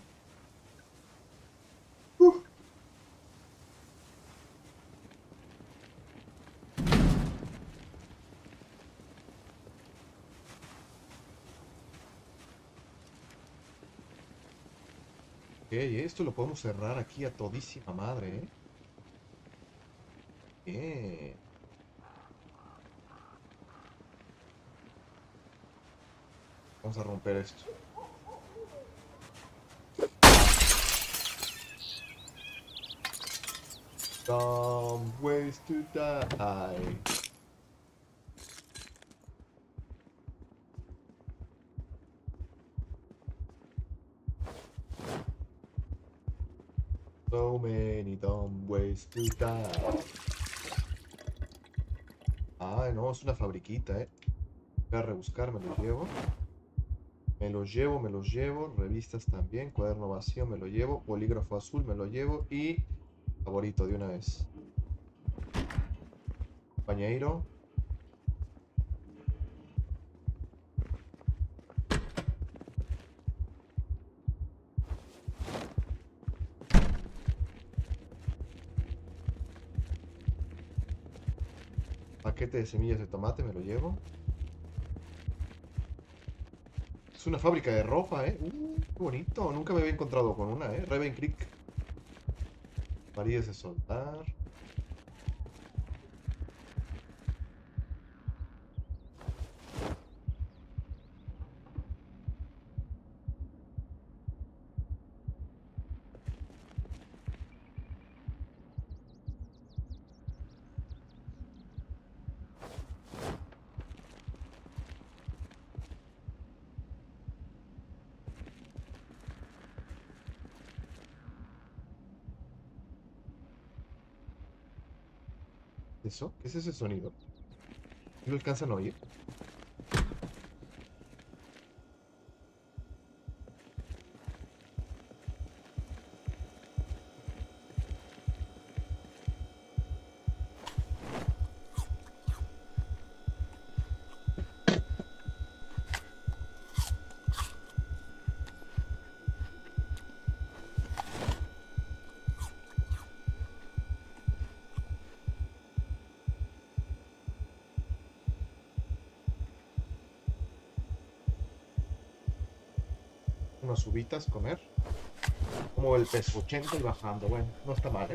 Speaker 3: Ok, esto lo podemos cerrar aquí a todísima madre, ¿eh? Bien. Vamos a romper esto. Some ways to die. So many dumb ways to die. Ah, no, es una fabriquita, ¿eh? Voy a rebuscar, me los llevo. Me los llevo, me los llevo. Revistas también. Cuaderno vacío, me lo llevo. Bolígrafo azul, me lo llevo. Y favorito de una vez. Compañero. paquete de semillas de tomate, me lo llevo. Es una fábrica de ropa, ¿eh? Qué bonito. Nunca me había encontrado con una, ¿eh? Raven Creek. Varillas de soldar. ¿Eso? ¿Qué es ese sonido? ¿Lo alcanzan a oír? Unas uvitas, comer. Como el peso 80 y bajando. Bueno, no está mal, ¿eh?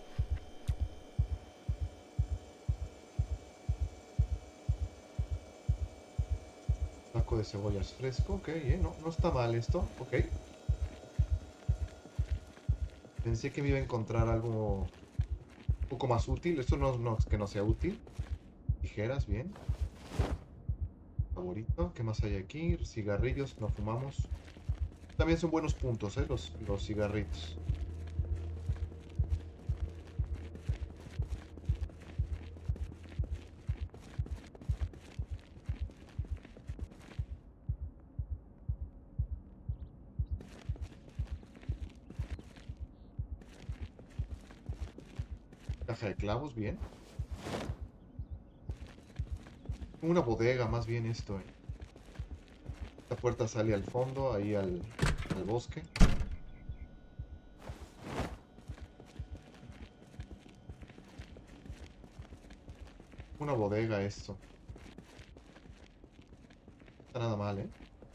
Speaker 3: Taco de cebollas fresco, ok, no, no está mal esto, ok. Pensé que me iba a encontrar algo un poco más útil. Esto no es que no sea útil. Tijeras, bien. Favorito, ¿qué más hay aquí? Cigarrillos, no fumamos. También son buenos puntos, los cigarritos. Caja de clavos, bien. Una bodega, más bien esto, eh. Esta puerta sale al fondo, ahí al bosque. Una bodega esto. No está nada mal, ¿eh?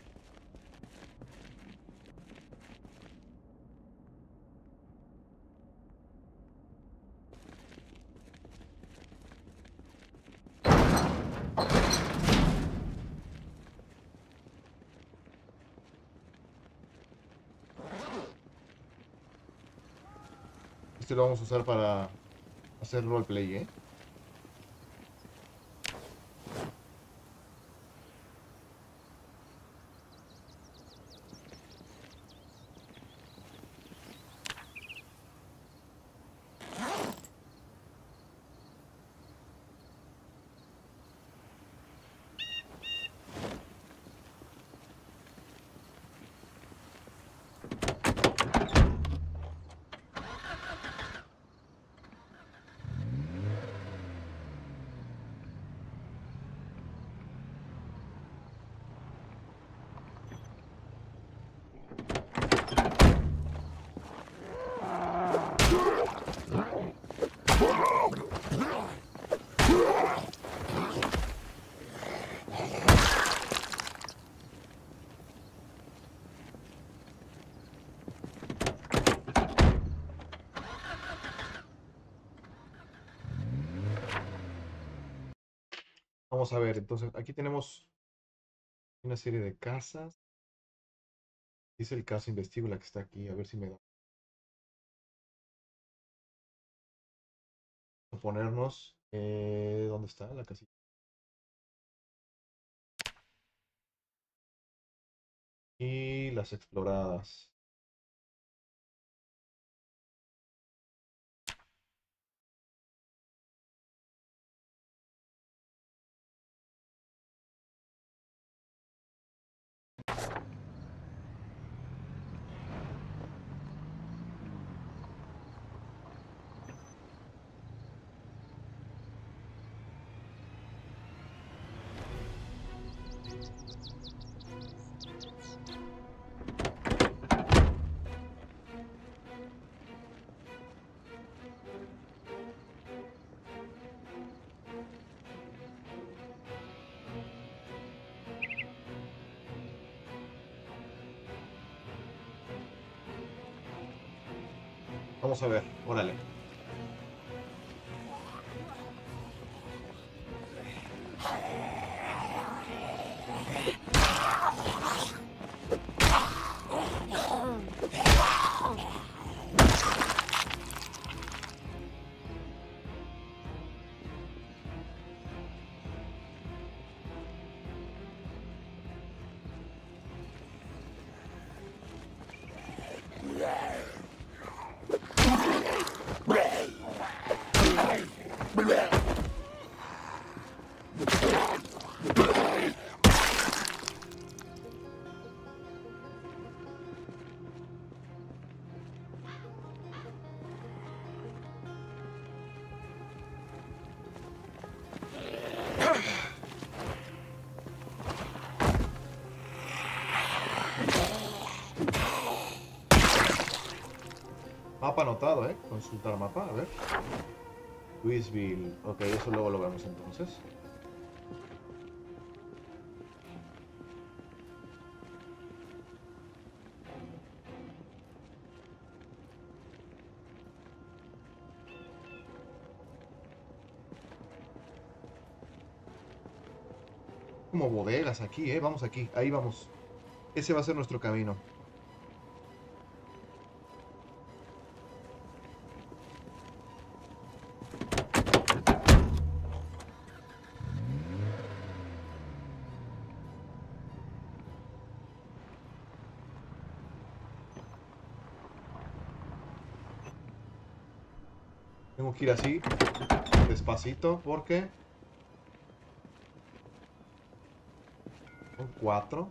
Speaker 3: Este lo vamos a usar para hacer roleplay, ¿eh? Vamos a ver, entonces aquí tenemos una serie de casas. Dice el caso investigo la que está aquí, a ver si me da. A ponernos. ¿Dónde está la casita? Y las exploradas. Vamos a ver, órale. Mapa anotado, ¿eh? Consultar mapa, a ver. Louisville. Ok, eso luego lo vemos entonces. Como bodegas aquí, ¿eh? Vamos aquí, ahí vamos. Ese va a ser nuestro camino. Tengo que ir así, despacito, porque son 4.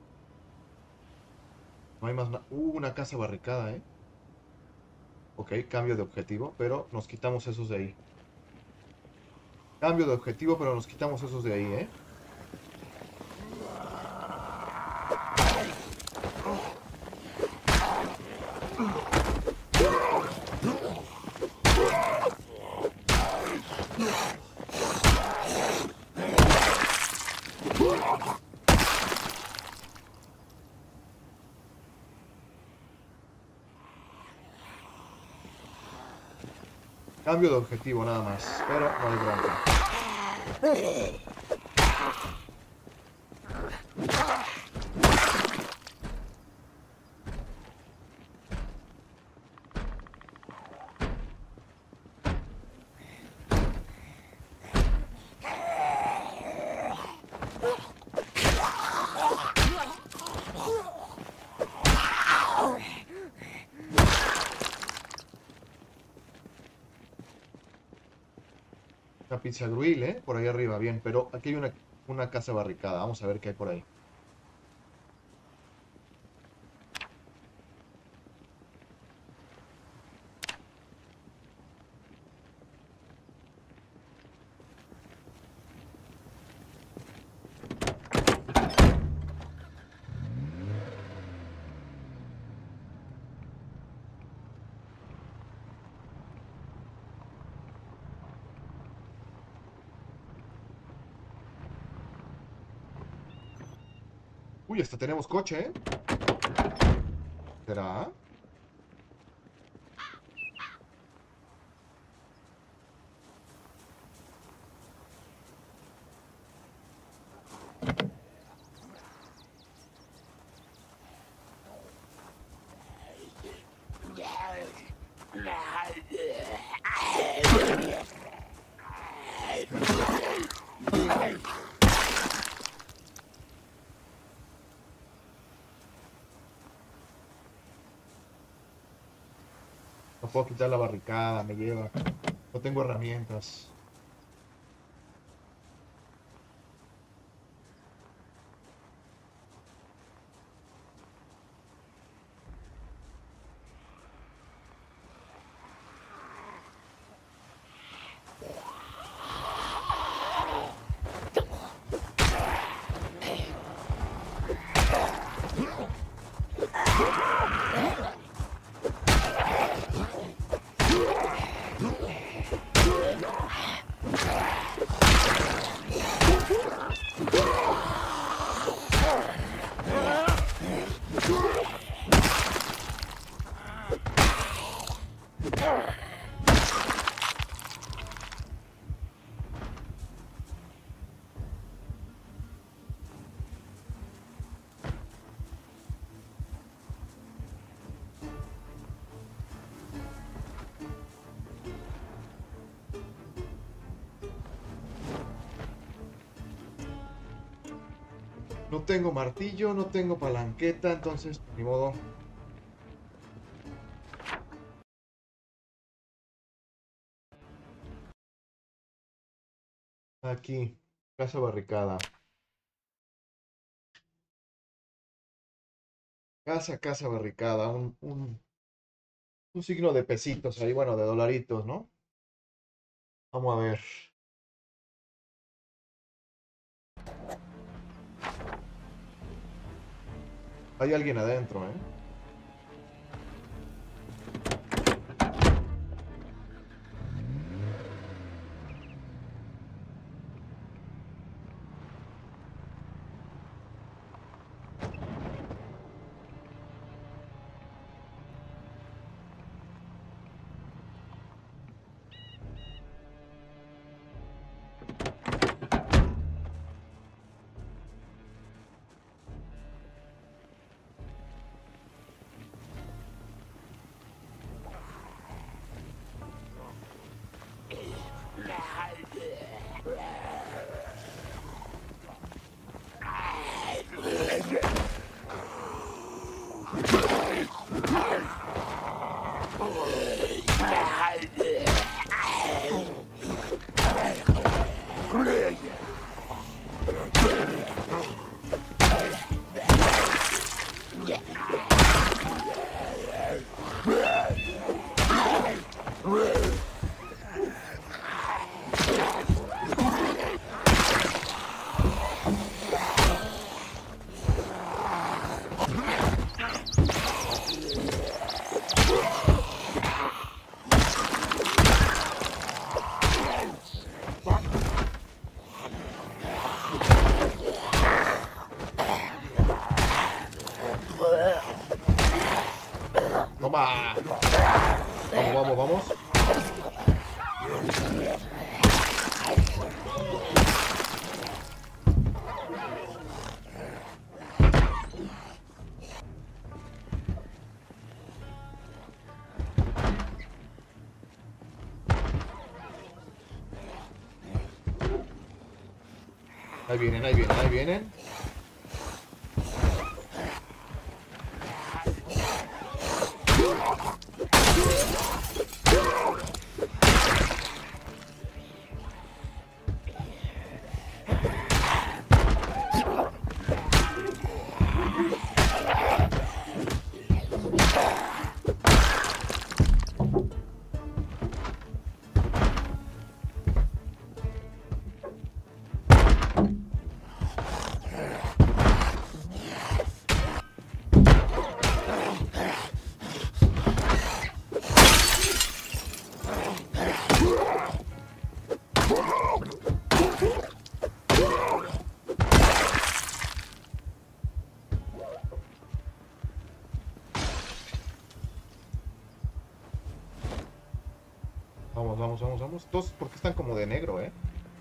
Speaker 3: No hay más nada. Una casa barricada, ¿eh? Ok, cambio de objetivo, pero nos quitamos esos de ahí. Cambio de objetivo, pero nos quitamos esos de ahí, ¿eh? Cambio de objetivo nada más, pero no hay bronca. Una pizza grill, ¿eh? Por ahí arriba, bien. Pero aquí hay una casa barricada. Vamos a ver qué hay por ahí. Uy, hasta tenemos coche, ¿eh? ¿Será? No puedo quitar la barricada, me lleva. No tengo herramientas. No tengo martillo, no tengo palanqueta, entonces, ni modo. Aquí, casa barricada. Casa barricada. Un signo de pesitos ahí, bueno, de dolaritos, ¿no? Vamos a ver. Hay alguien adentro, ¿eh? Toma. Vamos. Ahí vienen. Vamos. Todos porque están como de negro, ¿eh?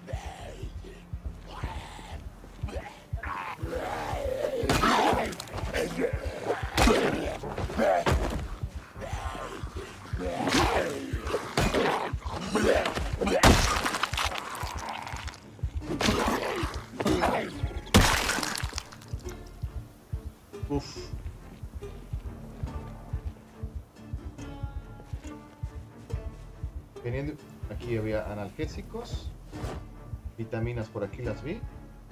Speaker 3: Uf. Teniendo... Aquí había analgésicos. Vitaminas por aquí las vi.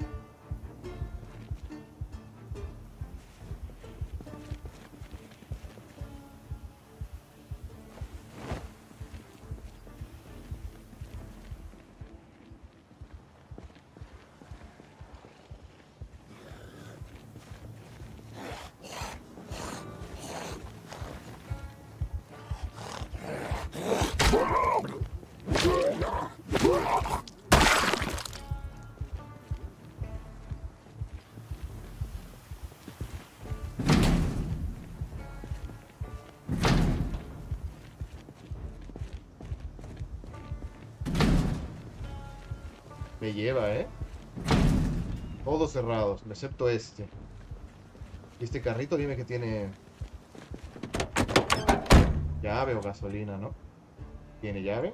Speaker 3: Me lleva, ¿eh? Todos cerrados, excepto este. Y este carrito dime que tiene llave o gasolina, ¿no? Tiene llave.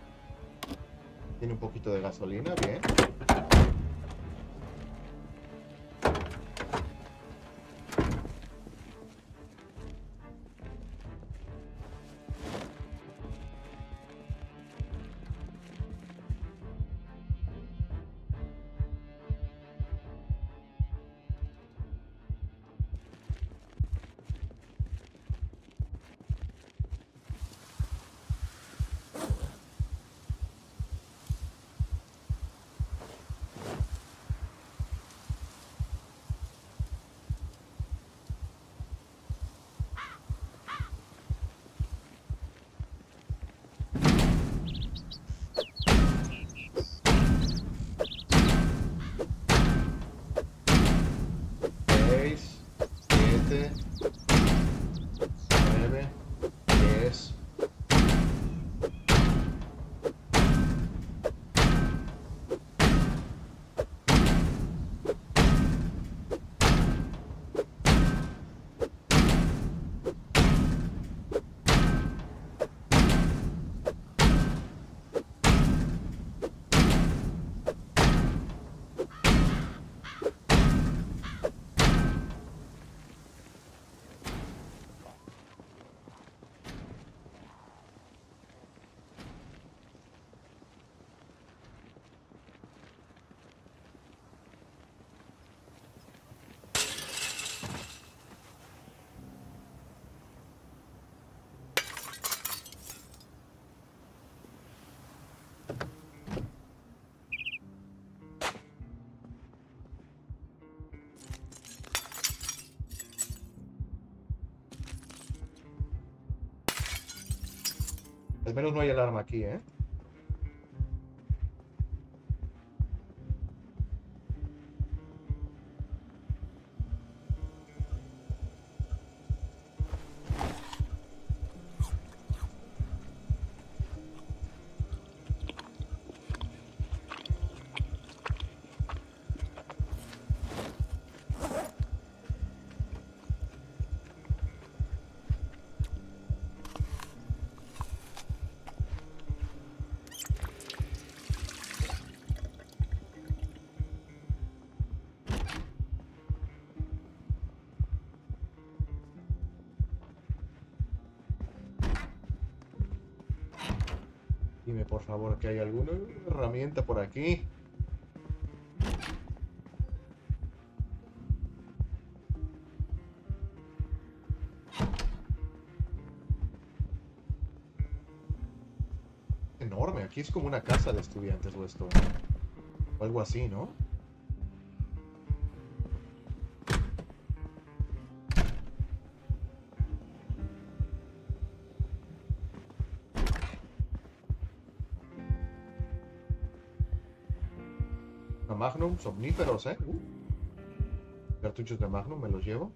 Speaker 3: Tiene un poquito de gasolina, bien. 7, 9, 10. Al menos no hay alarma aquí, ¿eh? Dime por favor que hay alguna herramienta por aquí. Enorme, aquí es como una casa de estudiantes o esto. O algo así, ¿no? Magnum, somníferos, ¿eh? Cartuchos de Magnum, me los llevo.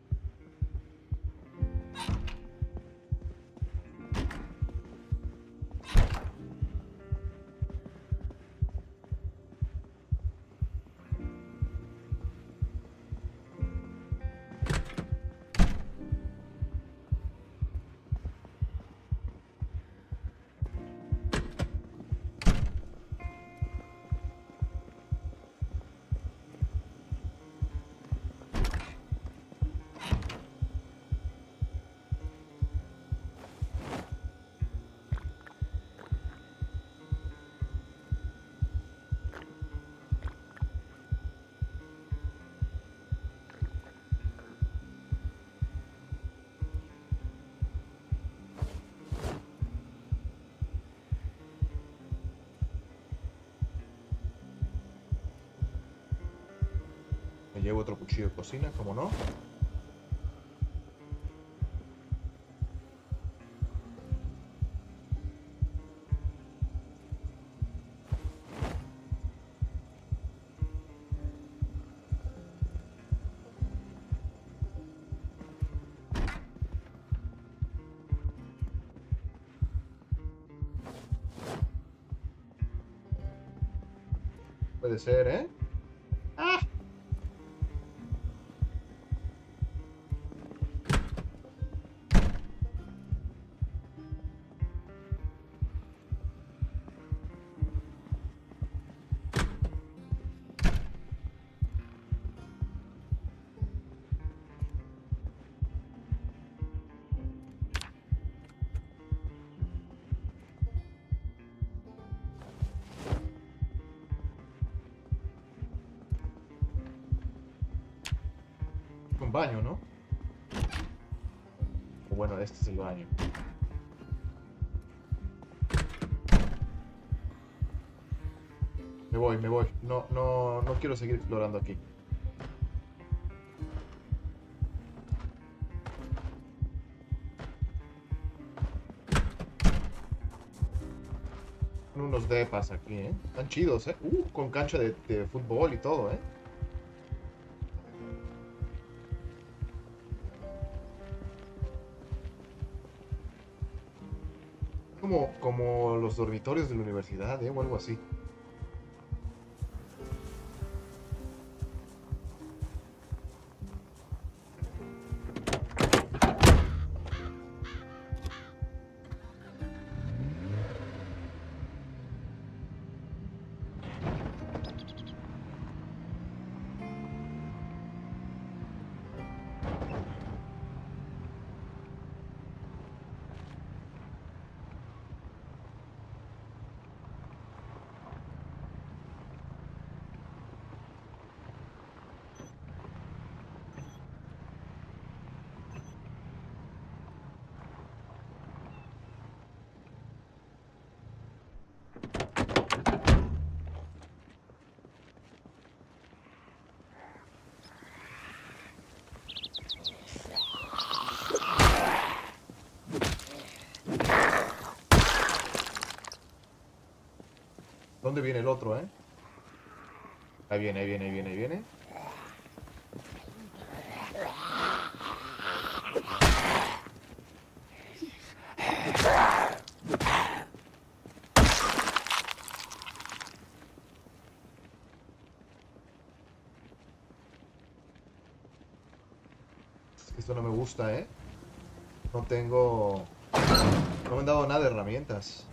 Speaker 3: Me llevo otro cuchillo de cocina, como no. Puede ser, ¿eh? ¡Ah! Un baño, ¿no? O bueno, este es el baño. Me voy, me voy. No quiero seguir explorando aquí. Unos depas aquí, ¿eh? Están chidos, ¿eh? Con cancha de fútbol y todo, ¿eh? Como los dormitorios de la universidad, o algo así. ¿Dónde viene el otro, eh? Ahí viene, ahí viene, ahí viene, ahí viene. Esto no me gusta, ¿eh? No tengo... No me han dado nada de herramientas.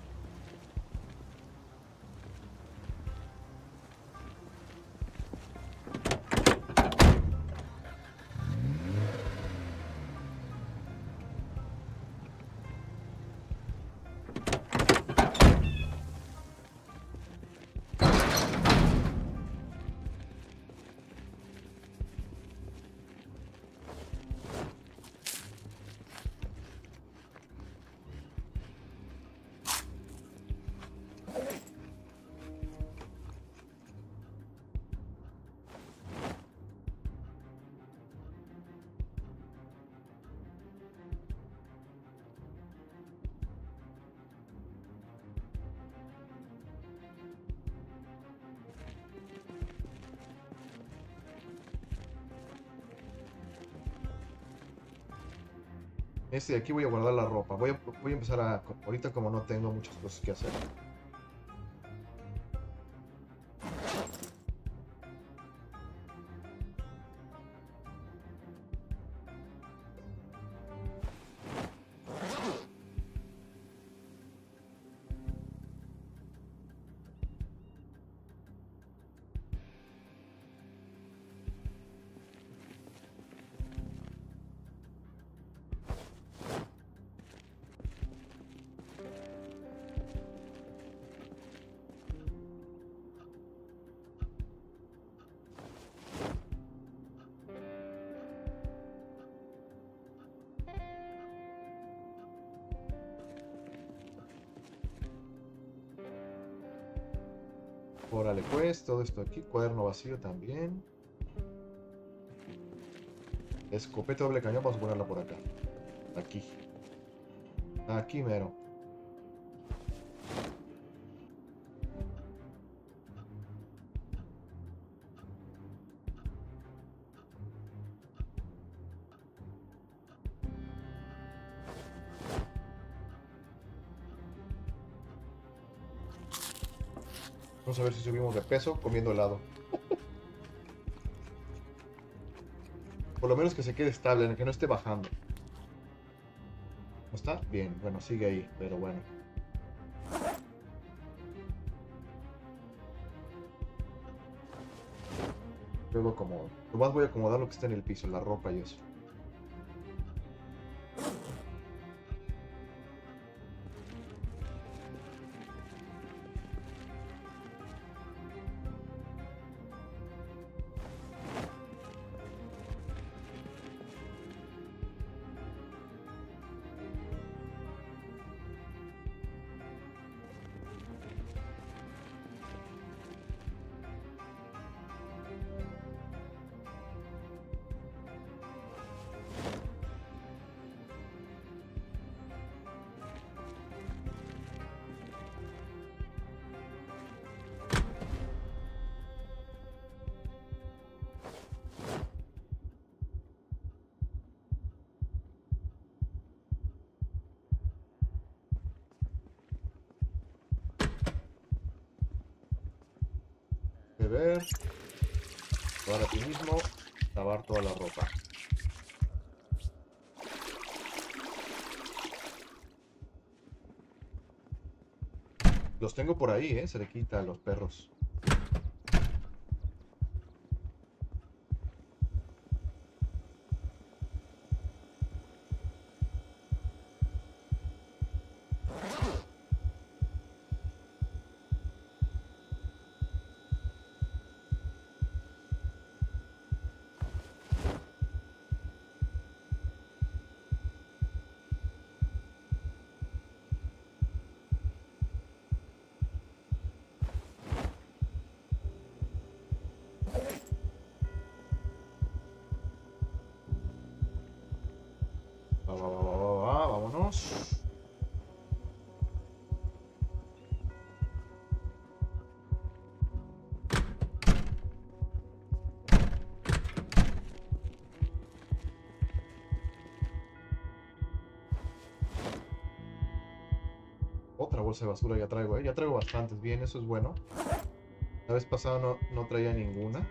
Speaker 3: Este de aquí voy a guardar la ropa. Voy a empezar a... Ahorita como no tengo muchas cosas que hacer. Órale pues, todo esto aquí, cuaderno vacío también. Escopeta doble cañón, vamos a ponerla por acá. Aquí. Aquí mero. Vamos a ver si subimos de peso comiendo helado. Por lo menos que se quede estable, que no esté bajando. ¿No está? Bien, bueno, sigue ahí, pero bueno. Luego acomodo. Nomás voy a acomodar lo que está en el piso, la ropa y eso. beber. Lavar a ti mismo. Lavar toda la ropa. Los tengo por ahí, ¿eh? Se le quita a los perros. Vámonos. Otra bolsa de basura ya traigo, ¿eh? Ya traigo bastantes. Bien, eso es bueno. La vez pasada no traía ninguna.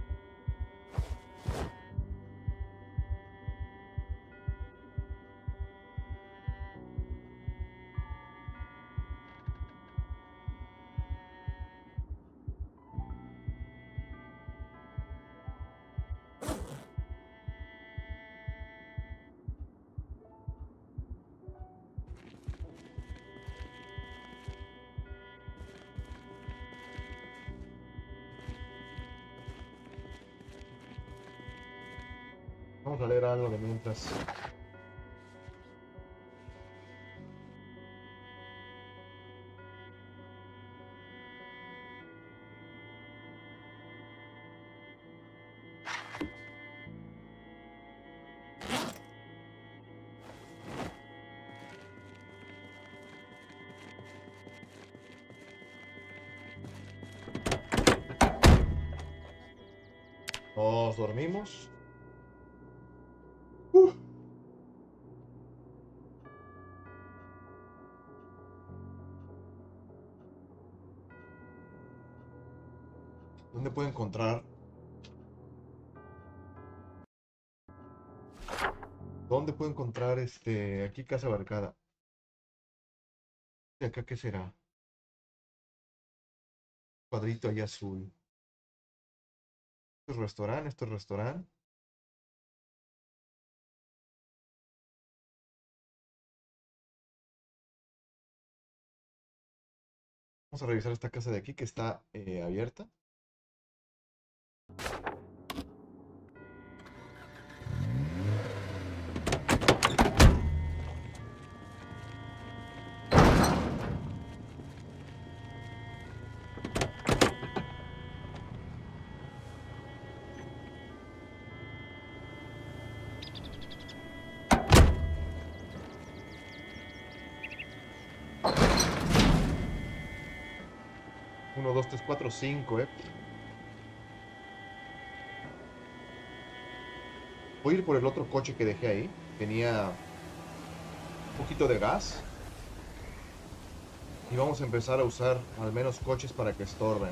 Speaker 3: Vamos a leer algo de mientras. Nos dormimos. ¿Dónde puedo encontrar? ¿Dónde puedo encontrar aquí casa Barcada? ¿De acá qué será? Cuadrito ahí azul. ¿Esto es restaurante? ¿Esto es restaurante? Vamos a revisar esta casa de aquí que está abierta. Uno, dos, tres, cuatro, cinco, Voy a ir por el otro coche que dejé ahí. Tenía un poquito de gas. Y vamos a empezar a usar al menos coches para que estorben,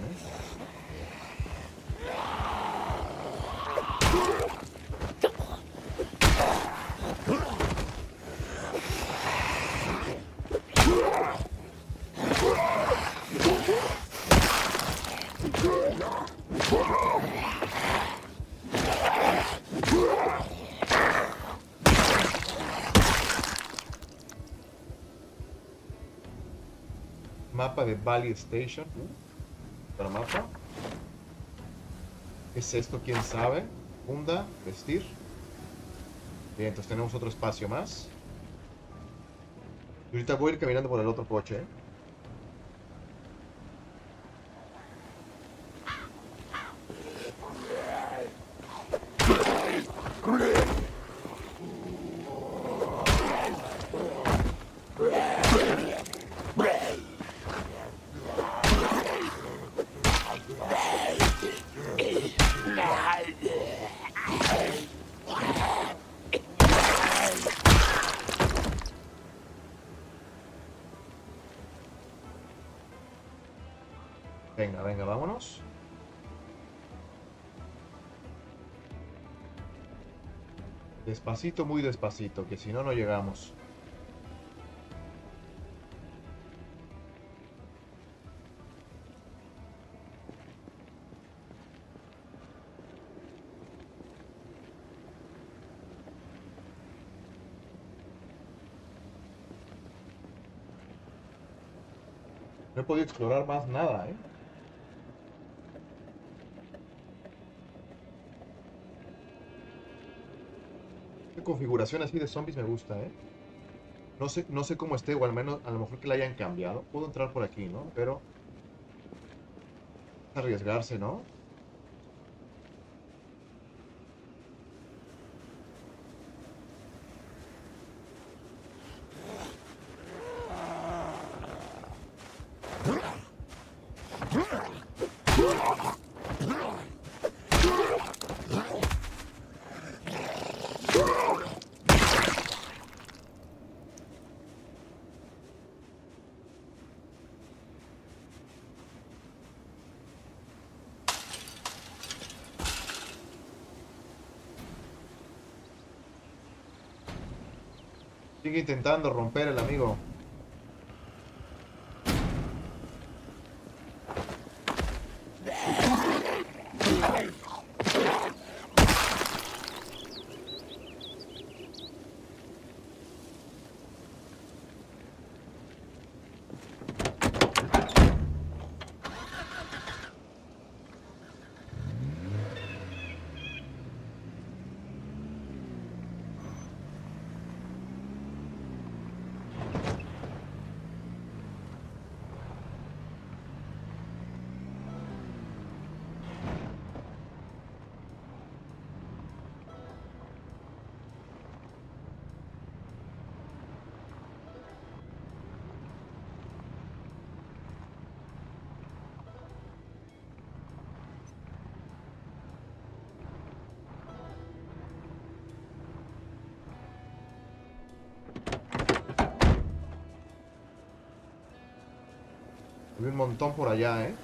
Speaker 3: Mapa de Valley Station. Para mapa. ¿Qué es esto? ¿Quién sabe? Funda, vestir. Bien, entonces tenemos otro espacio más. Y ahorita voy a ir caminando por el otro coche, Venga, vámonos. Despacito, muy despacito, que si no, no llegamos. No he podido explorar más nada, ¿eh? Esta configuración así de zombies me gusta, ¿eh? No sé cómo esté, o al menos a lo mejor que la hayan cambiado. Puedo entrar por aquí, ¿no? Pero es arriesgarse, ¿no? Sigue intentando romper el amigo. Hay un montón por allá, ¿eh?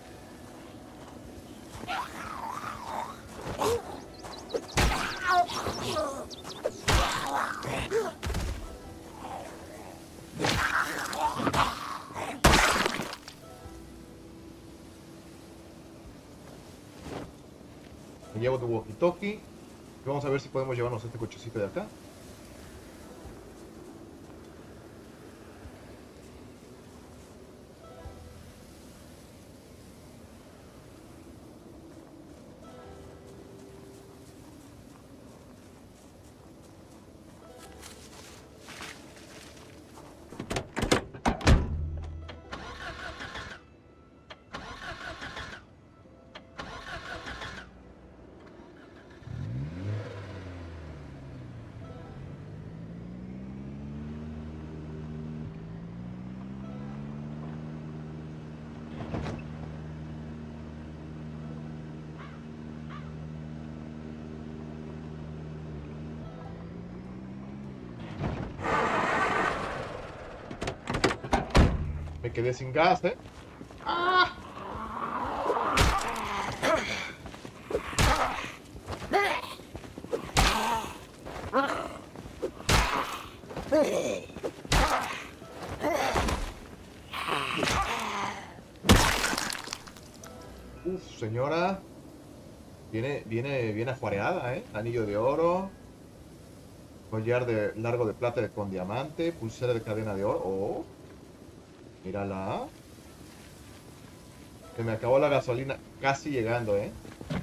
Speaker 3: Me llevo tu walkie-talkie. Y vamos a ver si podemos llevarnos este cochecito de acá. Me quedé sin gas, ¿eh? ¡Ah! Uf, señora. Viene ajuareada, ¿eh? Anillo de oro. Collar de largo de plata con diamante. Pulsera de cadena de oro. Oh. Mírala. Se me acabó la gasolina casi llegando, ¿eh?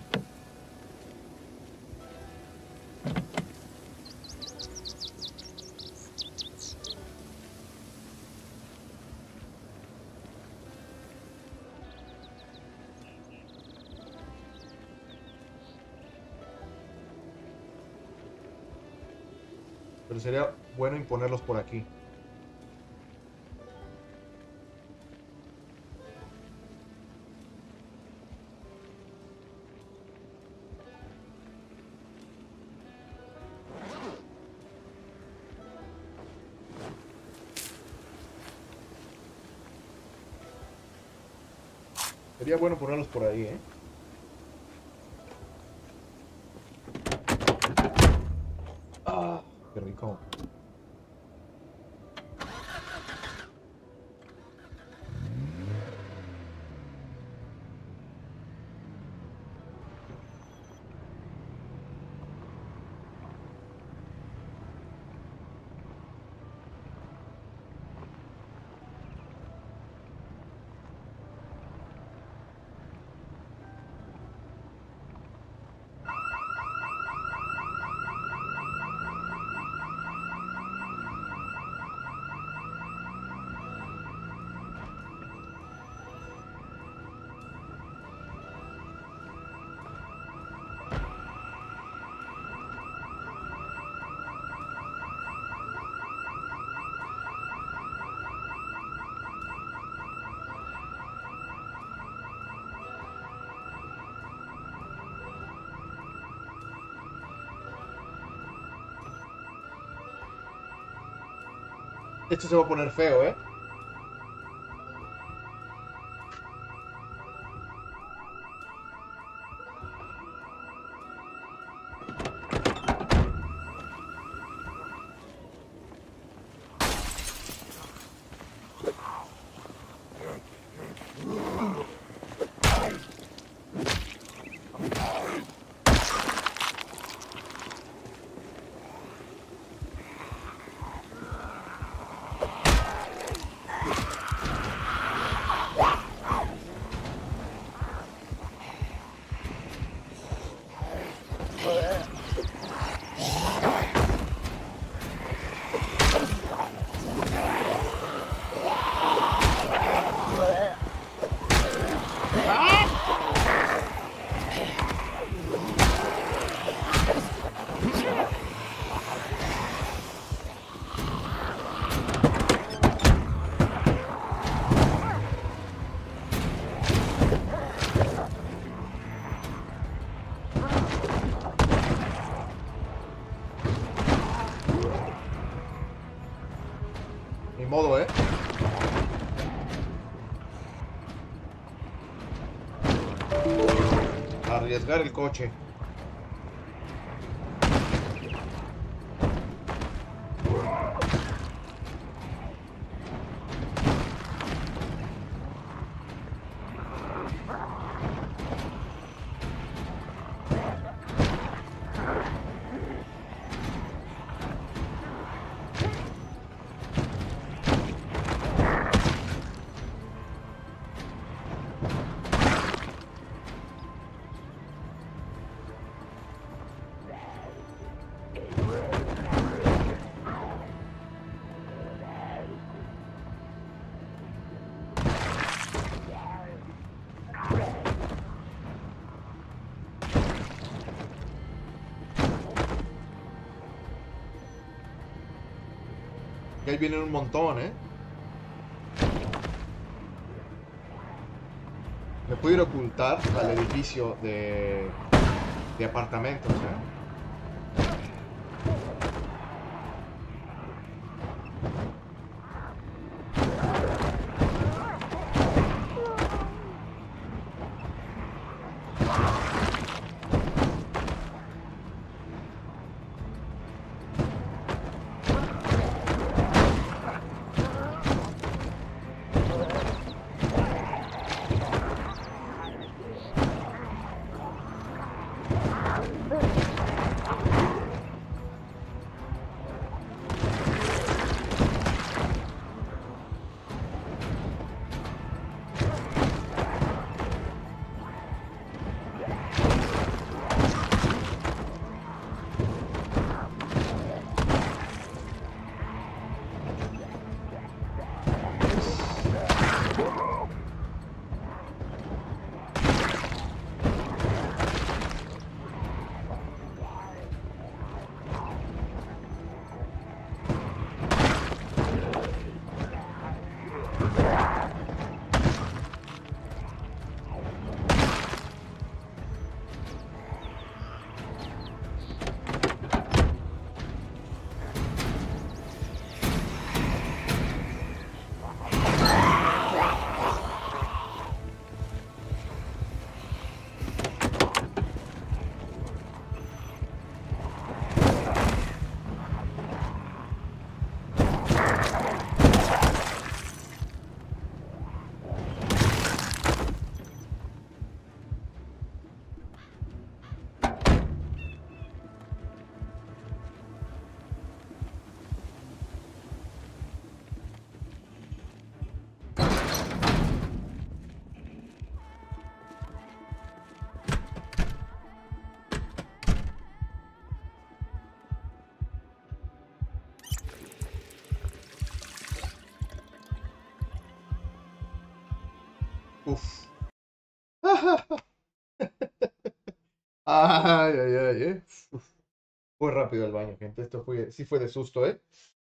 Speaker 3: Pero sería bueno imponerlos por aquí. Sería bueno ponerlos por ahí, ¿eh? Ah, qué rico. Esto se va a poner feo, ¿eh? Ni modo, ¿eh? Arriesgar el coche. Y ahí vienen un montón, ¿eh? Me puedo ir a ocultar al edificio de apartamentos, ¿eh? Ay, ay, ay, Fue rápido el baño, gente. Esto sí fue de susto, ¿eh?